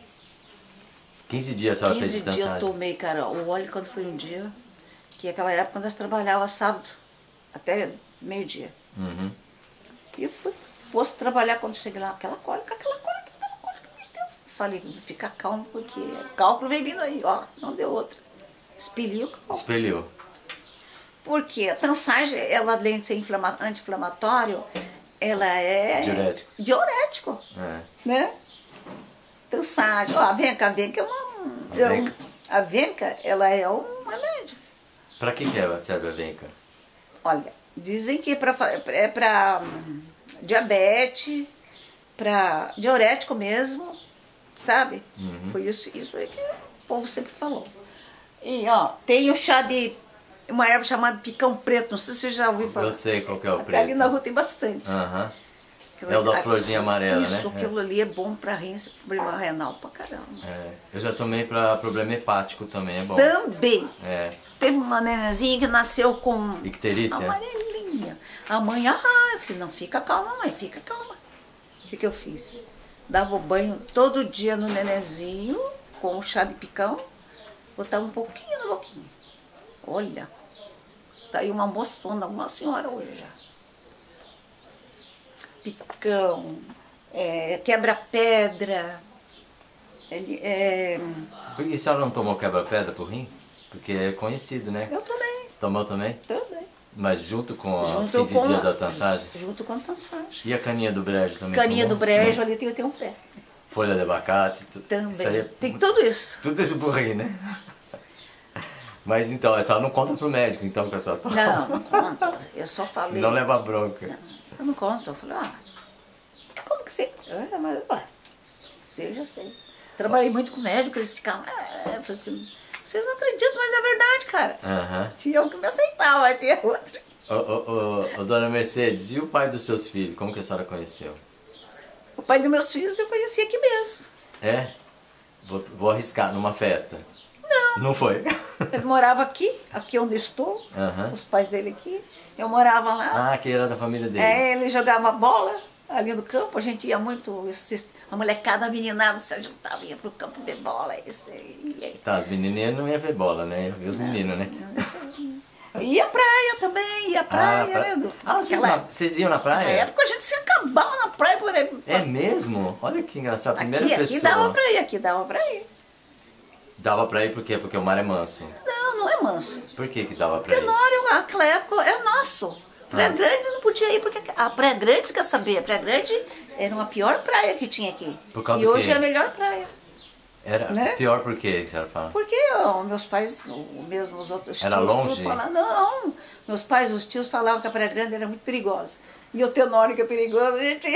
15 dias a senhora fez de 15 dias eu tansagem? tomei, cara. O óleo quando foi um dia, que aquela época nós trabalhávamos sábado, até meio-dia. E eu fui posto trabalhar quando cheguei lá, aquela cólica, meu Deus. Falei, fica calmo, porque o cálculo veio vindo aí, ó, não deu outra. Expeliu o cálculo. Espelhou. Porque a tansagem, ela além de ser anti-inflamatório, ela é Diurético. diurético, É. né? Tansagem, ó, a venca a venca, ela é um remédio. Pra que serve a venca? Olha, dizem que é para diabetes, para diurético mesmo, sabe? Foi isso aí que o povo sempre falou. E ó, tem o chá de uma erva chamada picão preto, não sei se você já ouviu falar. Eu sei qual que é o Até preto. ali na rua tem bastante. Aham. Aquilo É o da ali- florzinha amarela, isso, né? aquilo ali é bom para rins, problema renal pra caramba. É. Eu já tomei pra problema hepático também, é bom. Também. É. Teve uma nenenzinha que nasceu com Icterícia? amarelinha. A mãe, eu falei, não, fica calma, mãe, fica calma. O que eu fiz? Dava o banho todo dia no nenenzinho, com o chá de picão, botava um pouquinho no boquinho. Olha, tá aí uma moçona, uma senhora hoje já. Picão, quebra-pedra. E a senhora não tomou quebra-pedra pro rim? Porque é conhecido, né? Eu também, Tomou também? também. Mas junto com os 15 dias da tansagem? Junto com a tansagem. E a caninha do brejo também? Caninha tomou? do brejo, ali tem um pé. Folha de abacate? Também. Isso aí é Tem tudo isso. tudo isso pro rim, né? Mas então, a senhora não conta pro médico, então, que a senhora toma? Não conta. Eu só falei. Não leva bronca. Eu não conto. Eu falei, como que você. Mas, eu já sei. Trabalhei muito com médico, eles ficavam. Eu falei assim, vocês não acreditam, mas é verdade, cara. Aham. Tinha um que me aceitava, tinha outro. Ô, dona Mercedes, e o pai dos seus filhos? Como que a senhora conheceu? O pai dos meus filhos eu conheci aqui mesmo. É? Vou arriscar, numa festa. Não. Não foi? Ele morava aqui onde eu estou, Aham. os pais dele aqui. Eu morava lá. Ah, que era da família dele. Ele jogava bola ali no campo, a gente ia muito, a molecada, a meninada se juntava, ia pro campo ver bola. Tá, as menininhas não iam ver bola, né? Ia ver os meninos, né? Ia à praia também, ia à praia, né? Vocês iam na praia? Na época a gente se acabava na praia por aí. É mesmo? Olha que engraçado, a primeira pessoa. Aqui dava pra ir, aqui dava pra ir. Dava pra ir por quê? Porque o mar é manso. Não, não é manso. Por que dava pra ir? Porque Tenório, naquela época, era nosso. Praia Grande não podia ir, porque a Praia Grande, você quer saber, a Praia Grande era uma pior praia que tinha aqui. Por causa e do hoje quê? é a melhor praia. Era pior por quê, que a senhora fala? Porque meus pais, mesmo os outros Era tios, longe? tudo falavam, não, meus pais, os tios falavam que a Praia Grande era muito perigosa. E o Tenório que é perigoso, a gente...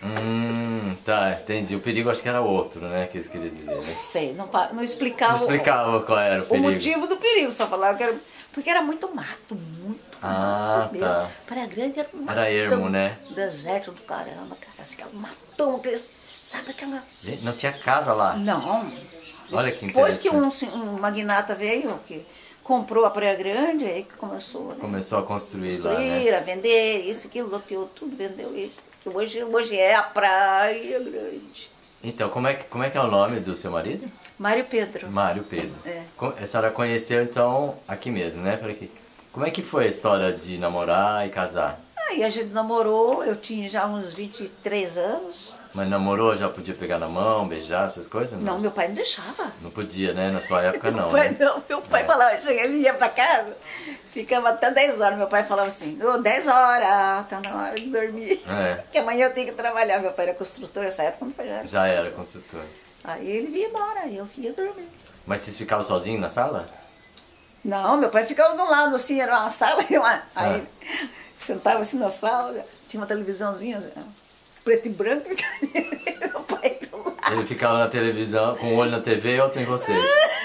Tá, entendi. O perigo acho que era outro, né, que eles queriam dizer, né? Não sei, não explicava, Não explicava qual era o perigo. o motivo do perigo, só falava que era... Porque era muito mato, muito mato mesmo. Tá. Praia Grande era um matão. Era ermo, né? Deserto do caramba, cara. Assim, aquela matão, sabe aquela... Gente, não tinha casa lá. Não. Olha que Depois interessante. que um magnata veio, que comprou a Praia Grande, aí que começou, né? Começou a construir lá, né? A vender, isso, aquilo, aquilo, tudo, vendeu isso. Que hoje é a Praia Grande. Então, como é que é o nome do seu marido? Mário Pedro. Mário Pedro. É. A senhora conheceu, então, aqui mesmo, né? Por aqui. Como é que foi a história de namorar e casar? Aí a gente namorou, eu tinha já uns 23 anos. Mas namorou, já podia pegar na mão, beijar, essas coisas? Não, meu pai não deixava. Não podia, né? Na sua época não, Meu pai, né? não, meu pai falava, ele ia pra casa, ficava até 10 horas. Meu pai falava assim, 10 horas, tá na hora de dormir. Que amanhã eu tenho que trabalhar. Meu pai era construtor, nessa época não foi. Já era construtor. Aí ele ia embora, eu ia dormir. Mas vocês ficavam sozinhos na sala? Não, meu pai ficava do lado, assim, era uma sala, aí sentava assim na sala, tinha uma televisãozinha, preto e branco, meu pai do lado. Ele ficava na televisão, com um olho na TV e outro em vocês.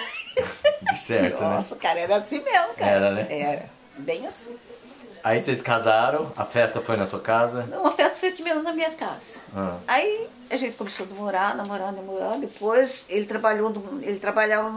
De certo, Nossa, cara, era assim mesmo, cara. Era, né? Era, bem assim. Aí vocês casaram, a festa foi na sua casa? Uma festa foi aqui mesmo na minha casa. Aí a gente começou a namorar. Depois ele trabalhava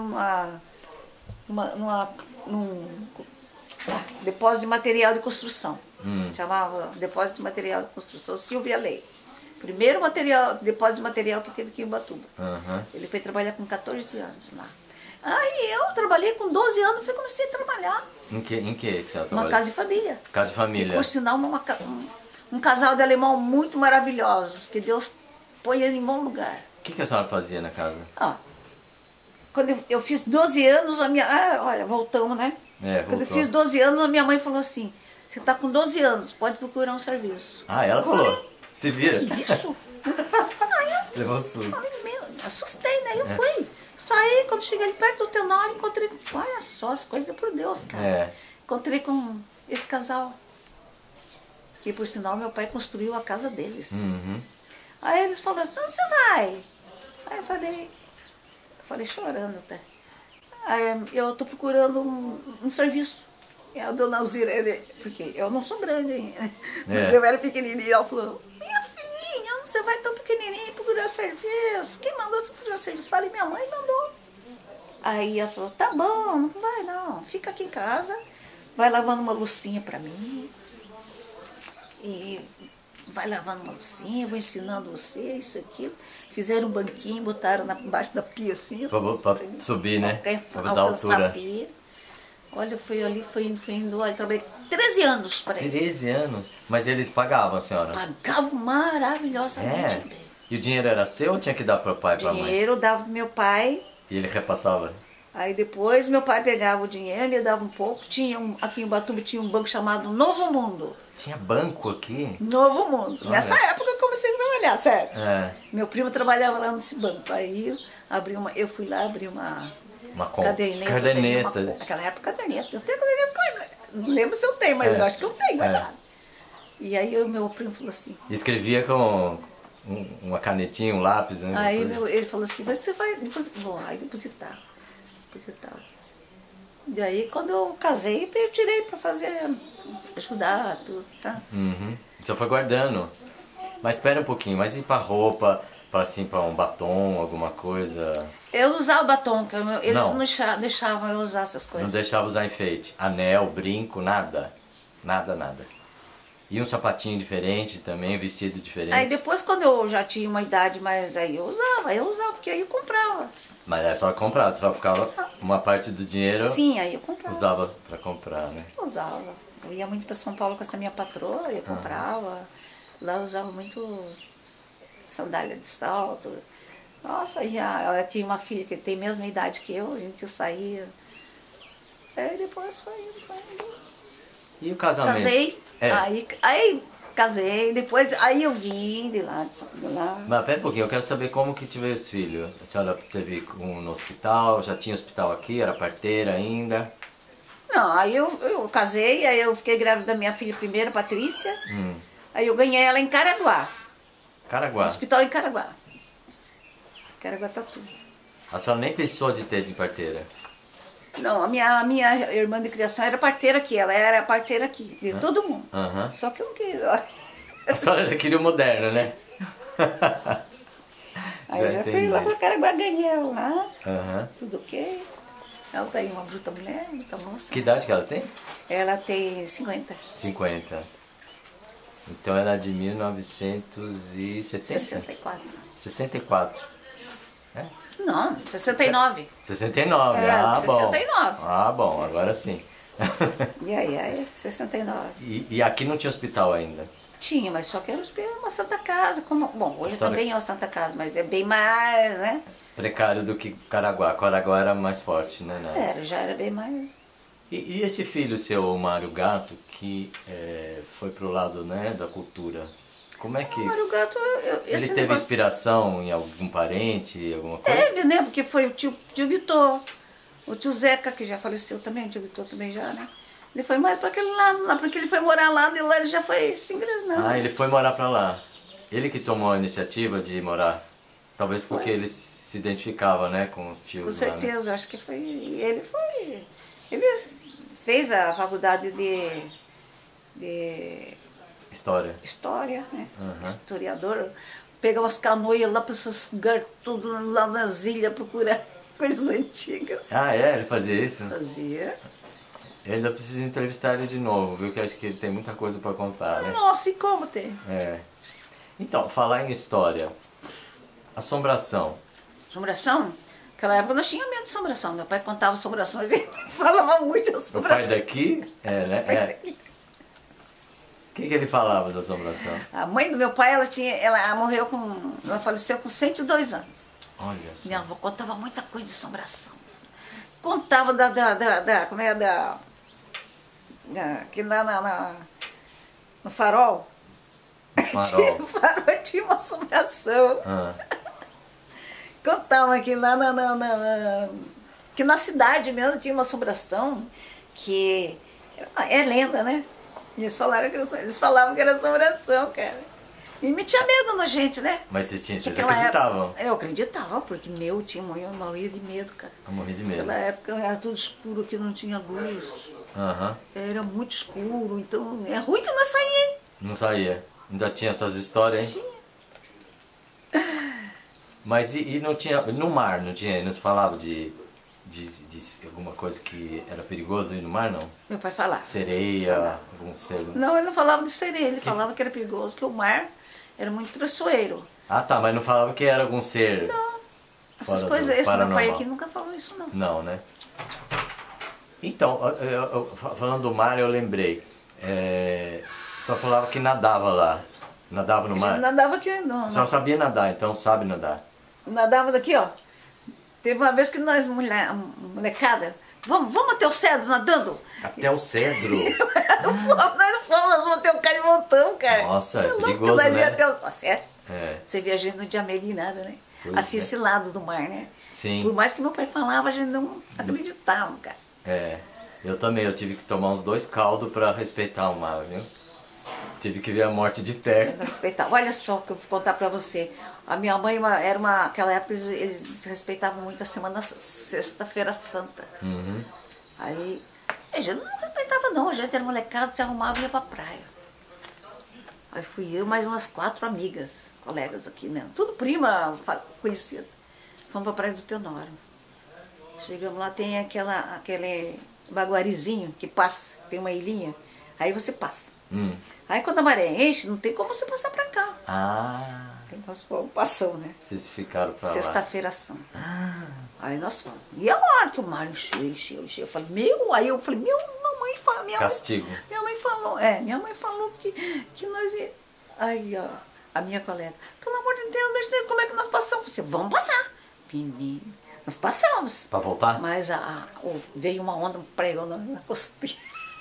num depósito de material de construção. Chamava Depósito de Material de Construção Silvia Lei. Primeiro depósito de material que teve aqui em Ubatuba. Ele foi trabalhar com 14 anos lá. Aí eu trabalhei com 12 anos e comecei a trabalhar. Em que você trabalhou? Uma casa de família. Casa de família. Que, por sinal, um casal de alemão muito maravilhosos, que Deus põe em bom lugar. O que a senhora fazia na casa? Quando eu fiz 12 anos, olha, voltamos, né? Quando eu fiz 12 anos, a minha mãe falou assim, você está com 12 anos, pode procurar um serviço. Ela falou? Se vira? Isso. Levou susto. Assustei, né? Eu fui. Saí, quando cheguei ali perto do Tenório, encontrei, olha só, as coisas por Deus, cara. Encontrei com esse casal, que por sinal meu pai construiu a casa deles. Aí eles falaram assim, onde você vai? Aí eu falei chorando até. Aí eu tô procurando um serviço. E a dona Alzira, porque eu não sou grande ainda, mas eu era pequenininha, ela falou, minha filhinha, onde você vai tão pequenininha procurar serviço? Quem mandou você procurar serviço? Falei, minha mãe mandou. Aí ela falou, tá bom, não vai não, fica aqui em casa, vai lavando uma loucinha pra mim, e vai lavando uma loucinha, vou ensinando você, isso, aquilo. Fizeram um banquinho, botaram embaixo da pia assim. Pra subir, né? Pra dar altura. A pia. Olha, foi indo, olha, trabalhei 13 anos para ele. 13 anos? Mas eles pagavam, a senhora? Pagavam maravilhosamente bem. E o dinheiro era seu ou tinha que dar para o pai e para a mãe? O dinheiro dava pro meu pai. E ele repassava? Aí depois meu pai pegava o dinheiro, ele dava um pouco. Aqui em Ubatuba tinha um banco chamado Novo Mundo. Tinha banco aqui? Novo Mundo. Olha. Nessa época eu comecei a trabalhar, certo? Meu primo trabalhava lá nesse banco. Aí eu fui lá, abri uma caderneta. Naquela época, caderneta. Eu tenho caderneta, não lembro se eu tenho, mas eu acho que eu tenho guardado. E aí meu primo falou assim... Escrevia com uma canetinha, um lápis, né? Aí ele falou assim, você vai depositar. Bom, aí depositar. E aí quando eu casei, eu tirei pra ajudar, tudo, tá? Só foi guardando. Mas espera um pouquinho, mas e pra roupa, pra um batom, alguma coisa? Eu não usava batom, eles não deixavam eu usar essas coisas. Não deixavam usar enfeite? Anel, brinco, nada? Nada. E um sapatinho diferente também, vestido diferente? Aí depois, quando eu já tinha uma idade mais, aí eu usava, porque aí eu comprava. Mas era só comprar, só ficava... Uma parte do dinheiro Sim, aí eu comprava. usava para comprar, né? Usava. Eu ia muito para São Paulo com essa minha patroa, eu comprava. Lá eu usava muito sandália de salto. Nossa, ela tinha uma filha que tem a mesma idade que eu, a gente saía. Aí depois foi indo. E o casamento? Casei, aí casei, depois aí eu vim de lá. Mas pera um pouquinho, eu quero saber como que tive esse filho. A senhora teve no hospital, já tinha hospital aqui, era parteira ainda? Não, aí eu casei, aí eu fiquei grávida da minha filha primeira, Patrícia. Aí eu ganhei ela em Caraguá. Caraguá? No hospital em Caraguá. Caraguatatuba. A senhora nem pensou de ter de parteira? Não, a minha irmã de criação era parteira aqui, ela era parteira aqui, de todo mundo. Só que eu não queria. A senhora já queria o moderno, né? Aí eu já fui lá pra Caraguá, ganhei ela lá, tudo ok. Ela tá aí, uma bruta mulher, muita moça. Que idade que ela tem? Ela tem 50. 50. Então ela é de 1970? 64. 64. É? Não, 69. 69, bom. 69. Ah, bom, agora sim. E aí, 69. E aqui não tinha hospital ainda? Tinha, mas só que era uma Santa Casa. Bom, hoje também é uma Santa Casa, mas é bem mais, né? Precário do que Caraguá. Caraguá era mais forte, né? Era, já era bem mais. E esse filho seu, Mário Gato, que foi pro lado, né, da cultura, como é que... Mário Gato, ele teve inspiração em algum parente, alguma coisa? Teve, né? Porque foi o tio Vitor, o tio Zeca, que já faleceu também, o tio Vitor também já, né? Ele foi mais para aquele lado lá, porque ele foi morar lá, e lá ele já foi se engrandando. Ah, ele foi morar pra lá. Ele que tomou a iniciativa de morar? Talvez porque ele se identificava, né, com os tios. Com certeza, lá, né? Acho que foi. Ele fez a faculdade de História, né? Historiador. Pegava as canoas lá para esses lugares, tudo lá nas ilhas, procurar coisas antigas. Ah, é? Ele fazia isso? Fazia. Eu ainda preciso entrevistar ele de novo, viu? Que acho que ele tem muita coisa para contar, né? Nossa, e como tem? Então, falar em história. Assombração. Assombração? Naquela época nós tínhamos medo de assombração. Meu pai contava assombração, a gente falava muito de assombração. O pai daqui? Né? O que ele falava da assombração? A mãe do meu pai, ela faleceu com 102 anos. Olha só. Minha avó contava muita coisa de assombração. Contava que lá no farol. Farol. O farol tinha uma assombração. Contava que lá que na cidade mesmo tinha uma assombração que é lenda, né? E eles falavam que era assombração, cara. E me tinha medo na gente, né? Mas vocês acreditavam? Eu acreditava, porque eu morria de medo, cara. Eu morri de medo. Naquela época era tudo escuro, aqui não tinha luz. Era muito escuro, então é ruim que não saía, hein? Não saía. Ainda tinha essas histórias, hein? Tinha. Mas e não tinha. No mar, não tinha? Não se falava de alguma coisa que era perigoso ir no mar, não? Meu pai falava. Sereia, algum ser. Não, ele não falava de sereia, ele falava que era perigoso, que o mar era muito traiçoeiro. Ah, tá, mas não falava que era algum ser. Não. Essas coisas, esse meu pai aqui nunca falou isso, não. Não, né? Então, falando do mar, eu lembrei. Só falava que nadava lá. Nadava no mar? Nadava aqui, não. Só sabia nadar, então sabe nadar. Nadava daqui, ó. Teve uma vez que nós, molecada, vamos até o Cedro nadando? Até o Cedro? Nós fomos até o cara e voltamos, cara. Nossa, é perigoso, nós né? Ia até o... Sério? Você via a gente não tinha medo de nada, né? Pois assim, esse lado do mar, né? Sim. Por mais que meu pai falava, a gente não acreditava, cara. Eu também, eu tive que tomar uns 2 caldos pra respeitar o mar, viu? Tive que ver a morte de perto. Olha só o que eu vou contar pra você. A minha mãe aquela época eles respeitavam muito a semana Sexta-feira Santa. Aí a gente não respeitava não, a gente era molecada, se arrumava e ia pra praia. Aí fui eu mais umas 4 amigas, colegas aqui, né? Tudo prima, conhecida. Fomos pra praia do Tenório. Chegamos lá, tem aquele baguarizinho que passa, tem uma ilhinha, aí você passa. Aí quando a maré enche, não tem como você passar pra cá. Ah. Tem nós fomos, passamos, né? Vocês ficaram pra lá. Sexta-feira Santa. Aí nós fomos. E a hora que o mar encheu. Eu falei, aí eu falei, mamãe falou, Castigo. Minha mãe falou que nós ia. Aí, ó, a minha colega, pelo amor de Deus, Mercedes, como é que nós passamos? Eu falei, vamos passar. Menino, nós passamos. Pra voltar? Mas veio uma onda, pregou na costeira.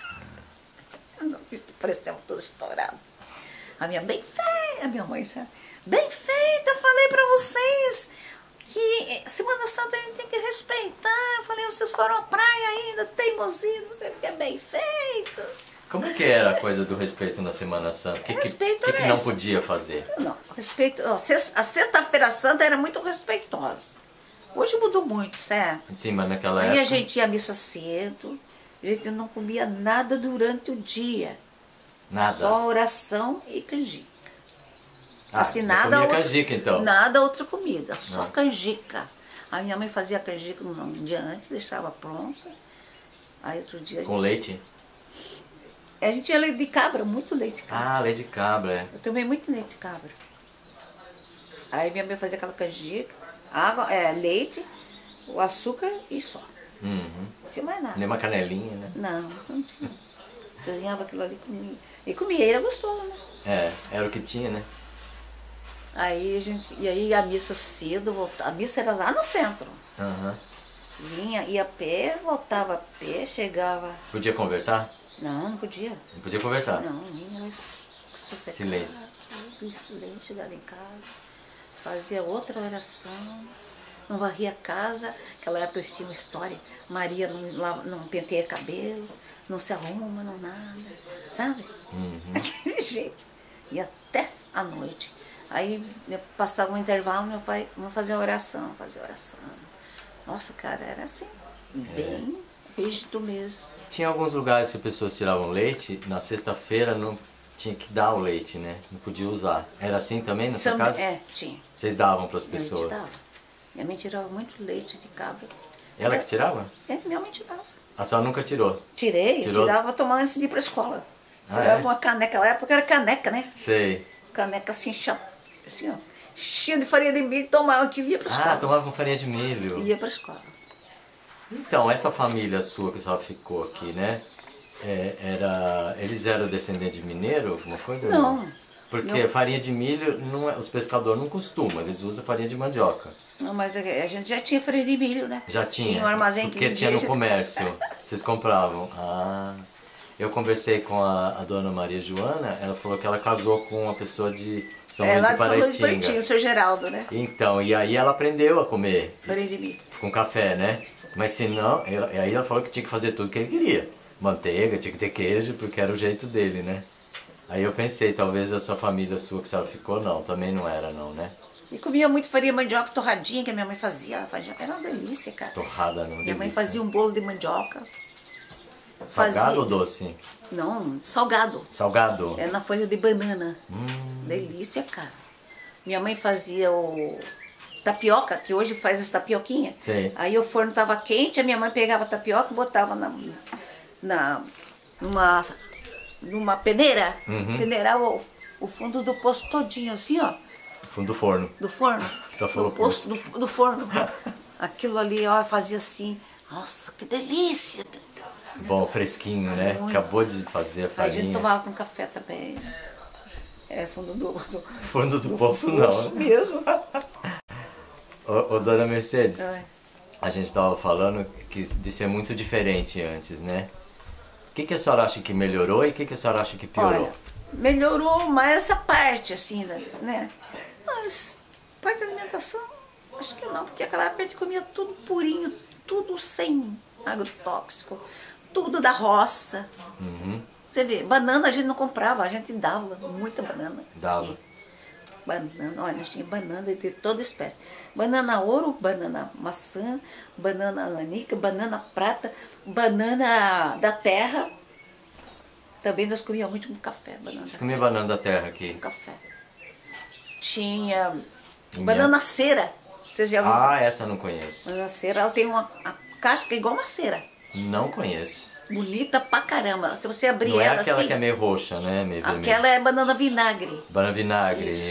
Pareceu tudo estourado. A minha bem feita, a minha mãe, sabe? Bem feita, eu falei pra vocês que Semana Santa a gente tem que respeitar. Eu falei, vocês foram à praia ainda, teimosia, não sei o que, é bem feito. Como é que era a coisa do respeito na Semana Santa? O que não podia fazer? Não, respeito. A Sexta-feira Santa era muito respeitosa. Hoje mudou muito, certo? Sim, mas naquela época... Aí a gente ia à missa cedo, a gente não comia nada durante o dia. Nada? Só oração e canjica. Assim, nada outra, canjica, então. Nada outra comida, só canjica. A minha mãe fazia canjica um dia antes, deixava pronta. Aí outro dia... Com leite? A gente tinha leite de cabra, muito leite de cabra. Ah, leite de cabra, é. Eu tomei muito leite de cabra. Aí minha mãe fazia aquela canjica, água, leite, o açúcar e só. Uhum. Não tinha mais nada. Nem uma canelinha, né? Não tinha. Cozinhava aquilo ali, comia. E comia, era gostoso, né? É, era o que tinha, né? E aí a missa cedo, voltava. A missa era lá no centro. Uhum. Ia a pé, voltava a pé, chegava... Podia conversar? Não podia. Não podia conversar? Não, ia sossegada. Silêncio. Silêncio, chegava em casa, fazia outra oração, não varria a casa. Naquela época eles tinham história, Maria não penteia cabelo, não se arruma, não nada, sabe? Uhum. Daquele jeito. E até a noite. Aí passava um intervalo, meu pai, vamos fazer oração. Nossa, cara, era assim, bem rígido mesmo. Tinha alguns lugares que as pessoas tiravam leite, na sexta-feira não tinha que dar o leite, né? Não podia usar. Era assim também na sua casa? É, tinha. Vocês davam para as pessoas? Minha mãe tirava muito leite de cabra. Ela que tirava? Minha mãe tirava. A senhora nunca tirou? Tirava tomando antes de ir para a escola. Tirava uma caneca, naquela época era caneca, né? Sei. Caneca assim, ó, cheia de farinha de milho, tomava que ia para a escola. Ah, tomava com farinha de milho. Ia para a escola. Então, essa família sua que a senhora ficou aqui, né? Eles eram descendentes de mineiro, alguma coisa? Não. Porque farinha de milho, os pescadores não costumam, eles usam farinha de mandioca. Não, mas a gente já tinha farinha de milho, né? Já tinha? Tinha um armazém porque tinha no comércio, vocês compravam. Ah, eu conversei com a dona Maria Joana, ela falou que ela casou com uma pessoa de São Luís do Paraitinga. O seu Geraldo, né? Então, e aí ela aprendeu a comer. Farinha de milho. Com café, né? Mas se não, aí ela falou que tinha que fazer tudo que ele queria. Manteiga, tinha que ter queijo, porque era o jeito dele, né? Aí eu pensei, talvez a sua família sua que a senhora ficou, não, também não era não, né? E comia muito farinha de mandioca torradinha, que a minha mãe fazia. Era uma delícia, cara. Torrada, não, Minha mãe fazia um bolo de mandioca. Salgado ou doce? Não, salgado. Salgado? É na folha de banana. Delícia, cara. Minha mãe fazia o tapioca, que hoje faz as tapioquinhas. Sim. Aí o forno estava quente, a minha mãe pegava a tapioca e botava numa peneira. Peneirava o fundo do poço todinho, assim, ó. Fundo do forno. Do forno. Só falou poço do forno. Aquilo ali, ó, fazia assim. Nossa, que delícia! Bom, fresquinho, né? Muito. Acabou de fazer a farinha. Aí a gente tomava com café também. Fundo do fundo do poço não. Poço mesmo. Ô, dona Mercedes, a gente estava falando de ser muito diferente antes, né? O que a senhora acha que melhorou e o que a senhora acha que piorou? Olha, melhorou mais essa parte, assim, né? Mas, parte da alimentação, acho que não, porque aquela época a gente comia tudo purinho, tudo sem agrotóxico, tudo da roça. Você vê, banana a gente não comprava, a gente dava muita banana. Dava. Aqui. Banana, olha, nós tínhamos banana de toda espécie. Banana ouro, banana maçã, banana nanica, banana prata, banana da terra. Também nós comíamos muito com café. Você comia banana da terra aqui? Com café. Tinha banana cera. Você já viu? Ah, essa eu não conheço. Banana cera, ela tem a casca igual uma cera. Não conheço. Bonita pra caramba. Se você abrir não ela é aquela assim, que é meio roxa, né? Meio aquela é banana vinagre. Banana vinagre, isso.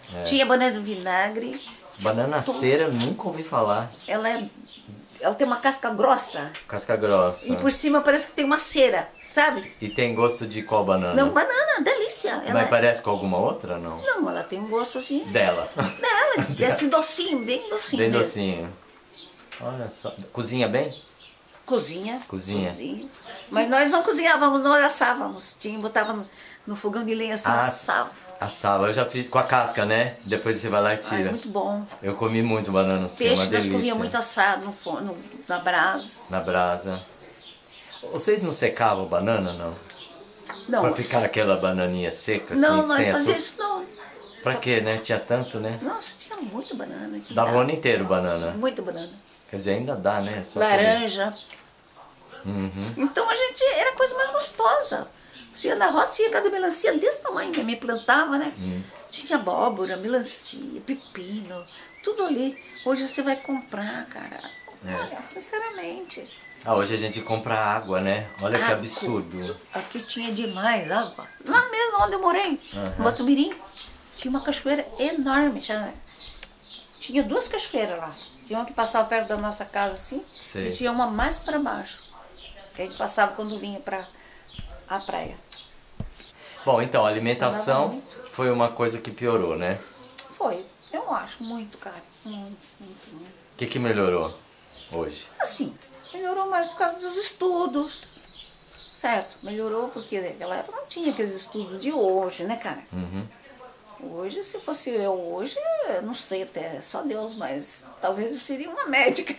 Tinha banana do vinagre. Banana cera, eu nunca ouvi falar. Ela tem uma casca grossa. Casca grossa. E por cima parece que tem uma cera, sabe? E tem gosto de qual banana? Não, banana, delícia. Mas parece com alguma outra, não? Não, ela tem um gosto assim. Dela. Dela, assim docinho, bem docinho. Bem mesmo. docinho. Olha só. Cozinha bem? Cozinha. Cozinha. Mas nós não cozinhávamos, nós assávamos. Botava no fogão de lenha assim, assava. Assava, eu já fiz com a casca, né? Depois você vai lá e tira. Muito bom. Eu comi muito banana assim, Peixe uma delícia. nós comíamos muito assado na brasa. Na brasa. Vocês não secavam banana, não? Não. Pra ficar aquela bananinha seca, assim, não, nós sem fazíamos açúcar? isso não. Pra quê, né? Tinha tanto, né? Nossa, tinha muita banana aqui. Dava o ano inteiro banana. Muita banana. Quer dizer, ainda dá, né? Só Laranja. Uhum. Então a gente, era a coisa mais gostosa. Você ia na roça, tinha cada melancia desse tamanho, que a minha plantava, né? Tinha abóbora, melancia, pepino, tudo ali. Hoje você vai comprar, cara. Olha, sinceramente. Hoje a gente compra água, né? Olha que absurdo. Aqui tinha demais água. Lá mesmo onde eu morei, no Batumirim, tinha uma cachoeira enorme. Tinha 2 cachoeiras lá. Tinha uma que passava perto da nossa casa, assim, e tinha uma mais para baixo. Que a gente passava quando vinha para a praia. Bom, então, a alimentação foi uma coisa que piorou, né? Foi. Eu acho muito, cara. Muito. O que melhorou hoje? Assim, melhorou mais por causa dos estudos. Certo? Melhorou porque naquela época não tinha aqueles estudos de hoje, né, cara? Hoje, se fosse eu hoje, não sei até, só Deus, mas talvez eu seria uma médica.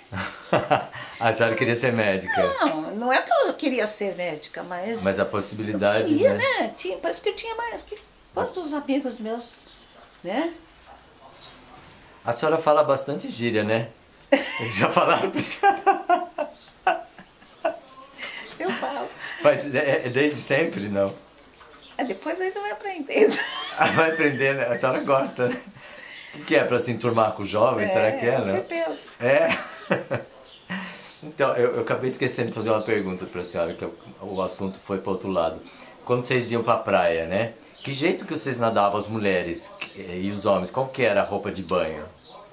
A senhora queria ser médica? Não é que eu queria ser médica, mas... Mas a possibilidade, eu queria, né? Parece que eu tinha mais... Quantos amigos meus, né? A senhora fala bastante gíria, né? Já falaram pra senhora? Eu falo. Desde sempre, não? Depois a gente vai aprendendo. Vai aprendendo, a senhora gosta, né? O que é? Pra se enturmar com os jovens? Será que é, com né? certeza. Então, eu acabei esquecendo de fazer uma pergunta pra senhora, que o assunto foi pro outro lado. Quando vocês iam pra praia, né? Que jeito que vocês nadavam, as mulheres e os homens? Qual que era a roupa de banho?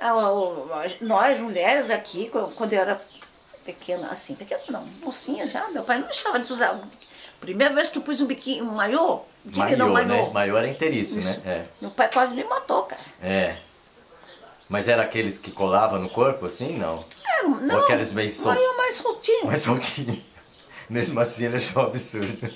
Nós, mulheres aqui, quando eu era pequena, assim, pequena não, mocinha já, meu pai não deixava de usar. Primeira vez que eu pus um biquíni, um maiô, maiô, né? Maiô era inteiriço, né? Meu pai quase me matou, cara. Mas era aqueles que colavam no corpo, assim, não? Não, ou aqueles meio soltos? Maiô mais soltinho. Mais soltinho. Mesmo assim ele achou um absurdo.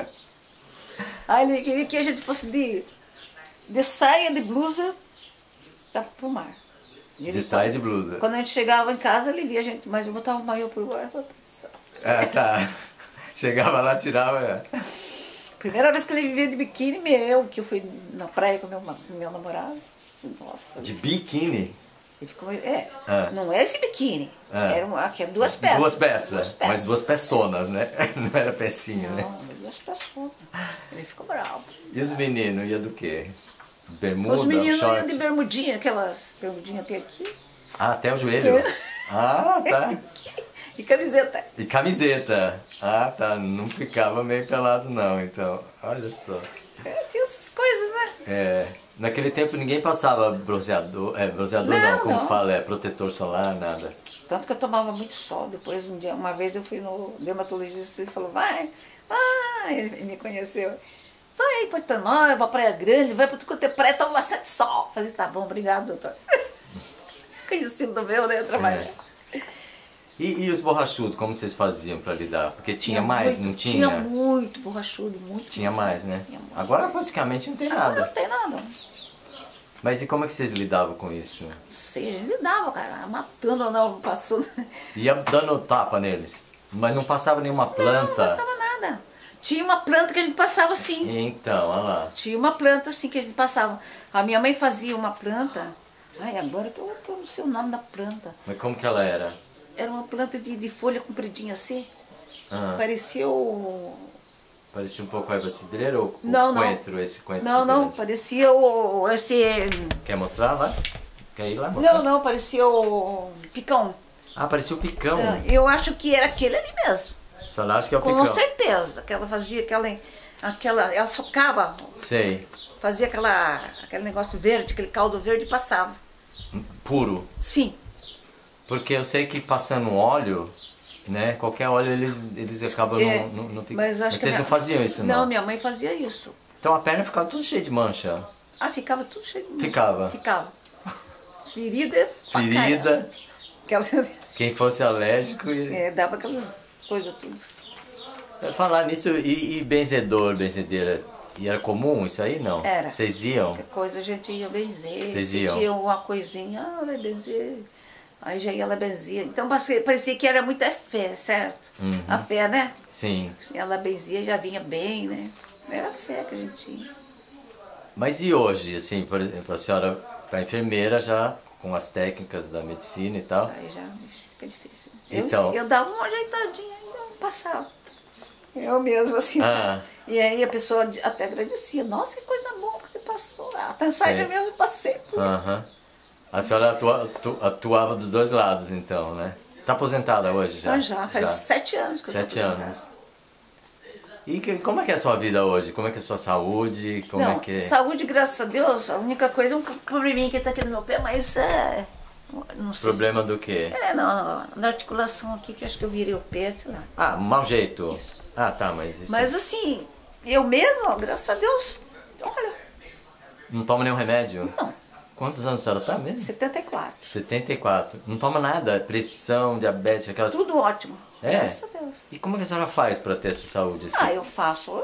Aí ele queria que a gente fosse de saia, de blusa, pro mar. De saia e de blusa. Quando a gente chegava em casa, ele via a gente, mas eu botava o maiô por baixo. Tá. Chegava lá, tirava. Primeira vez que ele vivia de biquíni, que eu fui na praia com meu namorado. Nossa. De biquíni? Ele ficou, não é esse biquíni. Aqui é 2 peças. 2 peças. Mas 2 peçonas, né? Não era pecinha, né? Não, 2 peçonas. Ele ficou bravo. E os meninos, ia do quê? Bermuda, os meninos short? iam de bermudinha, aquelas bermudinhas até aqui. Até o joelho? Tá. E camiseta. E camiseta. Tá. Não ficava meio pelado não, então. Olha só. Tinha essas coisas, né? Naquele tempo ninguém passava bronzeador. Bronzeador não, como fala, protetor solar, nada. Tanto que eu tomava muito sol. Depois, uma vez eu fui no dermatologista e ele falou, vai. Ele me conheceu. Vai aí, Portanóia, pra Praia Grande, vai pra tu quanto é praia, toma bastante sol. Eu falei, tá bom, obrigado, doutor. Conhecido do meu, né? Eu trabalhei. E os borrachudos, como vocês faziam pra lidar? Porque tinha mais, não tinha? Tinha muito borrachudo, muito. Tinha mais, né? Tinha muito. Agora praticamente não tem nada. Agora não tem nada. Mas e como é que vocês lidavam com isso? Sei, a gente lidava, cara, matando ou não, passando. Ia dando tapa neles? Mas não passava nenhuma planta? Não passava nada. Tinha uma planta que a gente passava assim. Então, olha lá. Tinha uma planta assim que a gente passava. A minha mãe fazia uma planta. Agora que eu não sei o nome da planta. Mas como que ela era? Era uma planta de folha compridinha assim. Parecia o... Parecia um pouco a erva cidreira ou não, coentro, esse coentro? Não, parecia esse... Quer mostrar, vai? Quer ir lá mostrar? Não, parecia o picão. Parecia o picão. Eu acho que era aquele ali mesmo. Só acha que é o picão. Com certeza, que ela fazia ela socava, Sei. fazia aquele negócio verde, aquele caldo verde e passava. Puro. Sim. Porque eu sei que passando óleo, né? Qualquer óleo eles acabam não Mas acho que vocês não faziam isso, não? Não, minha mãe fazia isso. Então a perna ficava tudo cheia de mancha. Ah, ficava tudo cheio de mancha. Ficava. Ficava. Ferida. pra Ferida. caramba. Quem fosse alérgico. Dava aquelas coisas tudo. Falar nisso, e benzedor, benzedeira, e era comum isso aí, não? Era. Vocês iam? Qualquer coisa a gente ia benzer. Vocês iam? Tinha alguma coisinha, vai benzer. Aí já ia ela benzia. Então parecia que era muita fé, certo? Uhum. A fé, né? Sim. Ela benzia já vinha bem, né? Era a fé que a gente tinha. Mas e hoje, assim, por exemplo, a senhora é enfermeira já, com as técnicas da medicina e tal? Aí já fica difícil. Então. Eu dava uma ajeitadinha e passava. Eu mesmo, assim, Ah. sabe? E aí a pessoa até agradecia. Nossa, que coisa boa que você passou. Até sair Sei. mesmo, eu passei. Aham. A senhora atuava dos dois lados, então, né? Tá aposentada hoje já? Ah, já, faz 7 anos que eu tô 7 anos. aposentada. E como é que é a sua vida hoje? Como é que é a sua saúde? Como Não, é que... saúde, graças a Deus, a única coisa é um probleminha que tá aqui no meu pé, mas isso é... Não sei Problema do quê? na articulação aqui, que acho que eu virei o pé, sei lá. Ah, mau jeito. Isso. Ah, tá, mas isso... Mas assim, eu mesma, graças a Deus, olha, Não toma nenhum remédio? não, Quantos anos a senhora tá mesmo? 74. 74. Não toma nada? Pressão, diabetes, aquelas... Tudo ótimo, É? graças a Deus. E como é que a senhora faz pra ter essa saúde assim? Ah, eu sou,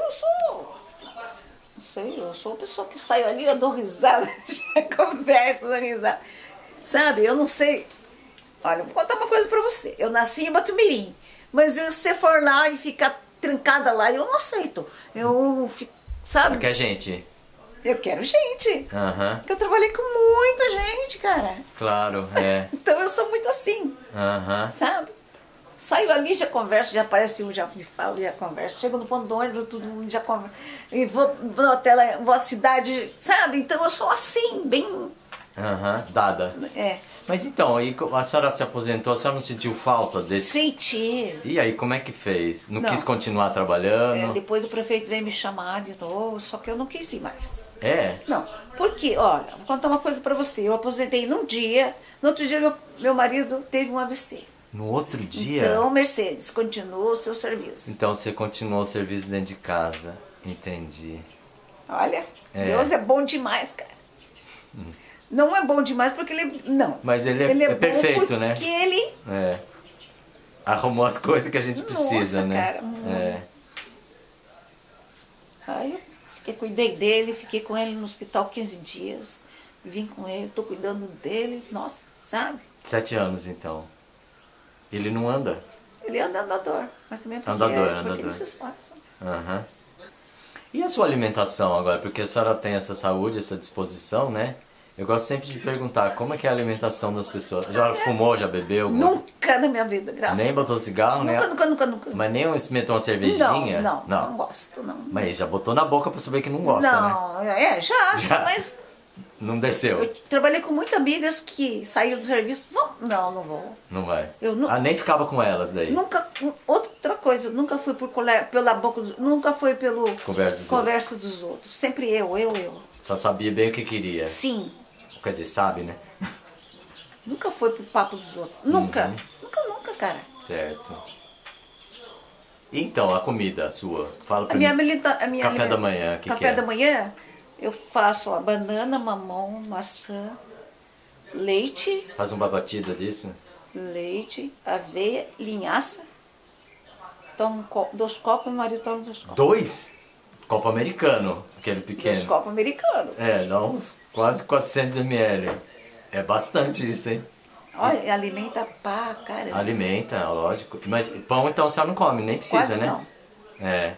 não sei, eu sou a pessoa que saio ali, eu dou risada, converso, dou risada. Sabe, eu não sei. Olha, eu vou contar uma coisa pra você. Eu nasci em Batumirim, mas se você for lá e ficar trancada lá, eu não aceito. Eu fico, sabe? Porque a gente... Eu quero gente. Aham, Porque eu trabalhei com muita gente, cara. claro, é. Então eu sou muito assim, Aham. sabe? Saio ali, já converso, já aparece um, já me fala, já converso. Chego no ponto do ônibus, todo mundo já conversa. E vou até lá, vou à cidade, sabe? Então eu sou assim, bem... Aham, dada. É, Mas então, aí a senhora se aposentou, a senhora não sentiu falta desse... senti. E aí, como é que fez? Não, Não. quis continuar trabalhando? Depois o prefeito veio me chamar de novo, só que eu não quis ir mais. É? Não, porque, olha, vou contar uma coisa pra você. Eu aposentei num dia, no outro dia meu marido teve um AVC. No outro dia? Então, Mercedes, continua o seu serviço. Então você continuou o serviço dentro de casa. Entendi. Olha, É. Deus é bom demais, cara. Não é bom demais porque ele... Não. Mas ele é bom perfeito, né? Porque ele... É. Arrumou as coisas que a gente precisa, Nossa, né? cara, É. Aí eu cuidei dele, fiquei com ele no hospital 15 dias. Vim com ele, tô cuidando dele. Nossa, sabe? 7 anos, então. Ele não anda? Ele anda andador, mas também porque, Andador. porque ele se esforça. Aham. E a sua alimentação agora? Porque a senhora tem essa saúde, essa disposição, né? Eu gosto sempre de perguntar como é que é a alimentação das pessoas. Já fumou, já bebeu? Nunca na minha vida, graças a Nem Deus. botou cigarro, né? Nunca. Mas nem experimentou uma cervejinha? Não gosto, não. Mas já botou na boca pra saber que não gosta, né? Não, Já. mas Não desceu? eu trabalhei com muitas amigas que saíram do serviço. Não vou. Não vai? Eu não- Ah, nem ficava com elas daí? Nunca, outra coisa, nunca fui pela boca, nunca fui pelo Conversa dos outros. Sempre eu. Só sabia bem o que queria. Sim, Quer dizer, sabe, né? nunca fui pro papo dos outros. Nunca, cara. Certo. Então, a comida sua? Fala pra A minha mim. alimentação. Café da manhã, que Café é? da manhã, eu faço a banana, mamão, maçã, leite, Faz uma batida disso? aveia, linhaça. Tomo 2 copos, meu marido toma 2 copos. 2? Copo americano, aquele 2 pequeno. copos americanos. É, dá uns quase 400 ml. É bastante isso, hein? Olha, alimenta pra caramba. Alimenta, lógico. Mas pão então a senhora não come, nem precisa, Quase né? não. É.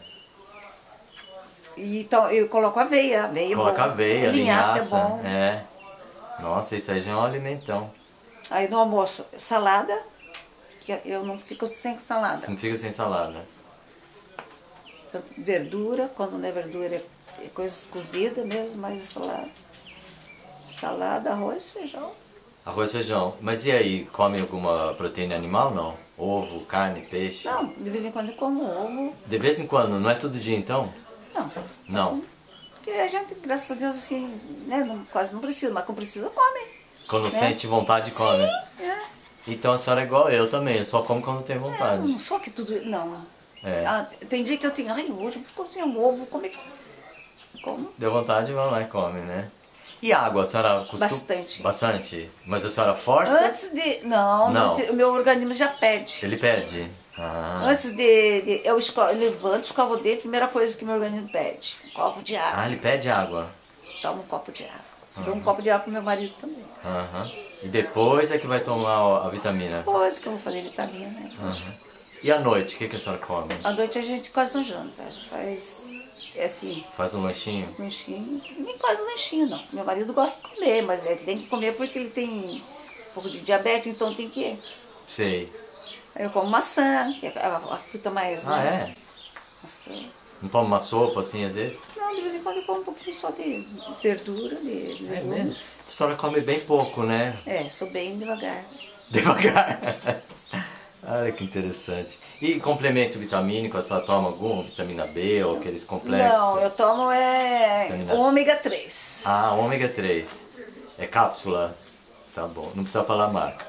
Então eu coloco aveia é Coloca bom. aveia, linhaça linhaça. é bom. É. Nossa, isso aí já é um alimentão. Aí no almoço, salada, que eu não fico sem salada. Você não fica sem salada. Tanto verdura, quando não é verdura é coisas cozidas mesmo, mais salada. Salada, arroz, feijão. Arroz e feijão. Mas e aí, come alguma proteína animal, não? Ovo, carne, peixe? Não, de vez em quando eu como ovo. De vez em quando, não é todo dia então? Não. Não. Assim, porque a gente, graças a Deus, assim, né, quase não precisa, mas quando precisa, come. Quando né? sente vontade, come. Sim, é. Então a senhora é igual eu também, eu só como quando tem Eu vontade. não sou que tudo. Não. É. Tem dia que eu tenho. Ai, hoje eu vou cozinhar um ovo, vou comer. Como? Deu vontade, vai lá e come, né? E água, a senhora costuma... Bastante. Bastante? Mas a senhora força? Antes de. Não. O meu organismo já pede. Ele pede? Ah. Antes eu levanto, escovo o dente, primeira coisa que meu organismo pede: um copo de água. Ah, ele pede água. Toma um copo de água. Dou um copo de água pro meu marido também. Aham. E depois é que vai tomar a vitamina? Depois que eu vou fazer vitamina, né? Aham. E à noite, o que a senhora come? À noite a gente quase não janta. Faz assim, Faz um lanchinho? lanchinho. Nem quase lanchinho, não. Meu marido gosta de comer, mas ele tem que comer porque ele tem um pouco de diabetes, então tem que. Sei. Aí eu como maçã, que é a fruta mais. Ah, né? é? Maçã. Não toma uma sopa assim às vezes? Não, de vez em quando eu como um pouquinho só de verdura, de É mesmo? legumes. A senhora come bem pouco, né? É, sou bem devagar. Devagar. Olha que interessante. E complemento vitamínico, a senhora toma algum? Vitamina B ou aqueles complexos? Não, eu tomo Vitamina C. ômega 3. Ah, ômega 3. É cápsula? Tá bom, não precisa falar a marca.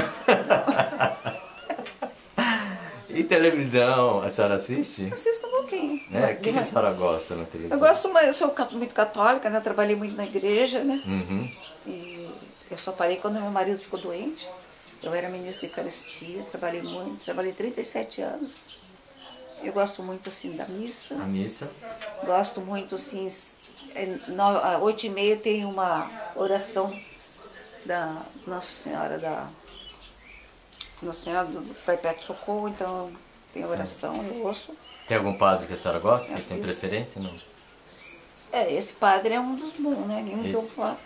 E televisão, a senhora assiste? Assisto um pouquinho. O que a senhora gosta na televisão? Eu gosto, mas eu sou muito católica, né? Trabalhei muito na igreja, né? Uhum. E eu só parei quando meu marido ficou doente. Eu era ministra de Eucaristia, trabalhei muito, trabalhei 37 anos. Eu gosto muito, assim, da missa. A missa? Gosto muito, assim, às 8h30 tem uma oração da Nossa Senhora do Perpétuo Socorro, então tem oração, eu ouço. Tem algum padre que a senhora gosta? Que tem Assisto. preferência? Não? Esse padre é um dos bons, né? Nenhum que eu Esse. falo.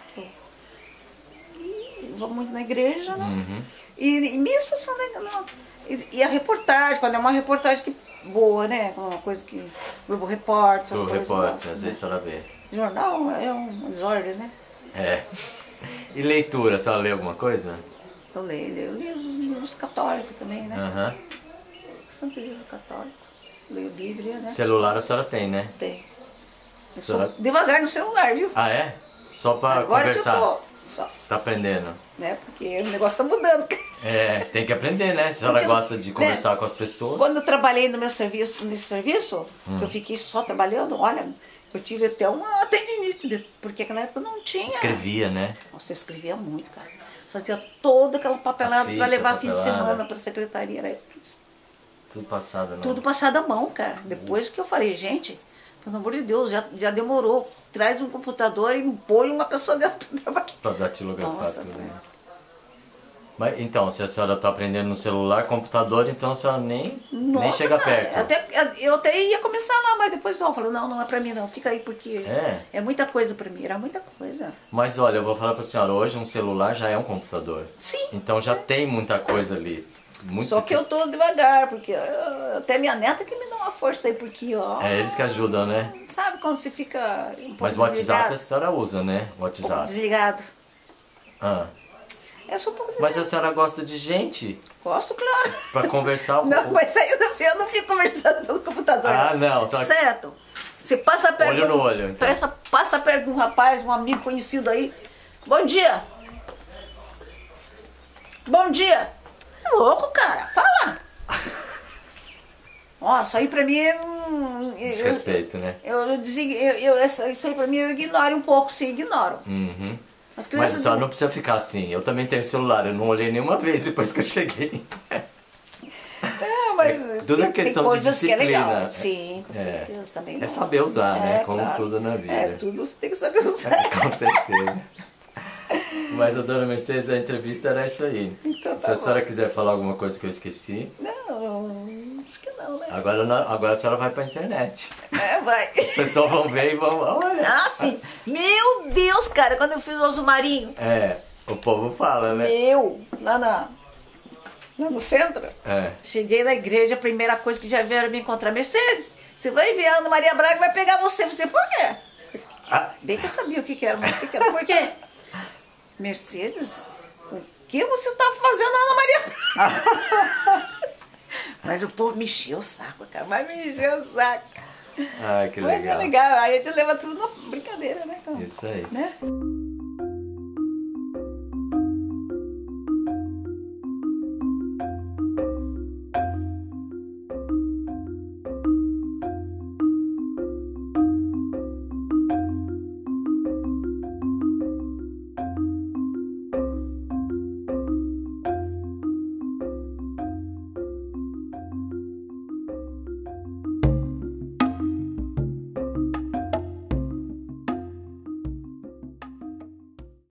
E vou muito na igreja, né? Uhum. E missa só não. E a reportagem, quando é uma reportagem boa, né? Uma coisa que. Globo Repórter, essas O coisas. repórter, nossa, às né? vezes a senhora vê. Jornal é um desordem, né? É. E leitura, a senhora lê alguma coisa? Eu leio livros católicos também, né? Aham. Bastante livro católico. Leio Bíblia, né? Celular a senhora tem, né? Tem. Eu Senhora- sou devagar no celular, viu? Ah, é? Só pra Agora conversar? que eu tô. Só, Tá aprendendo? né? Porque o negócio tá mudando. É, tem que aprender, né? Se a senhora Porque, gosta de conversar com as pessoas. Quando eu trabalhei no meu serviço, nesse serviço, eu fiquei só trabalhando, olha, eu tive até uma tendinite, porque naquela época não tinha. Escrevia, né? Nossa, eu escrevia muito, cara. Fazia toda aquela papelada As para fichas, levar fim de papelada. semana para a secretaria. Era Tudo passado, né? tudo passado à mão, cara. Depois que eu falei, gente, pelo amor de Deus, já demorou. Traz um computador e põe uma pessoa dessa para trabalhar. Pra datilografar Nossa, tudo. cara. Né? Mas então, se a senhora tá aprendendo no celular, computador, então a senhora nem chega cara, perto. eu até ia começar lá, mas depois não, eu falei, não é pra mim não, fica aí porque É? muita coisa pra mim, era muita coisa. Mas olha, eu vou falar pra senhora, hoje um celular já é um computador. Sim. Então já tem muita coisa ali. Muito Só que eu tô devagar, porque até minha neta que me dá uma força aí, porque ó, É eles que ajudam, né? sabe quando você fica um pouco Mas o WhatsApp desligado, a senhora usa, né? O um pouco WhatsApp. desligado. Ah. Eu sou um pouco Mas desligado. a senhora gosta de gente Gosto, claro. pra conversar. Não, mas aí eu não fico conversando pelo computador. Ah, não, só que- Certo. Você passa perto. Olho no olho, então. Passa perto de um rapaz, um amigo conhecido aí. Bom dia. Bom dia. É louco, cara. Fala. Nossa, aí pra mim é Desrespeito, né? isso aí pra mim eu ignoro um pouco, sim, ignoro. Uhum. As Mas a crianças senhora não precisa ficar assim. Eu também tenho celular, eu não olhei nenhuma vez depois que eu cheguei. mas Tudo é tem questão de coisas que é legal. disciplina. Sim, com É. certeza também. É saber usar, né? Como claro. tudo na vida. É, tudo você tem que saber usar. Com certeza. Mas a dona Mercedes, a entrevista era isso aí. Então tá Se a bom. senhora quiser falar alguma coisa que eu esqueci, Não, acho que não, né? agora a senhora vai pra internet. Vai. Os pessoal vão ver e vão. Olha. Ah, sim. Meu Deus, cara, quando eu fiz o Azumarinho, É, o povo fala, né? lá no centro, cheguei na igreja, a primeira coisa que já vieram me encontrar, Mercedes, você vai ver a Ana Maria Braga vai pegar você. Você, por quê? Ah, Bem que eu sabia o que era, mas o que era. Por quê? Mercedes, o que você tá fazendo, Ana Maria Braga? Mas o povo me encheu o saco, cara, mas me encheu o saco. Ah, que Mas legal. é legal, aí a gente leva tudo na brincadeira, né? Isso aí. Né?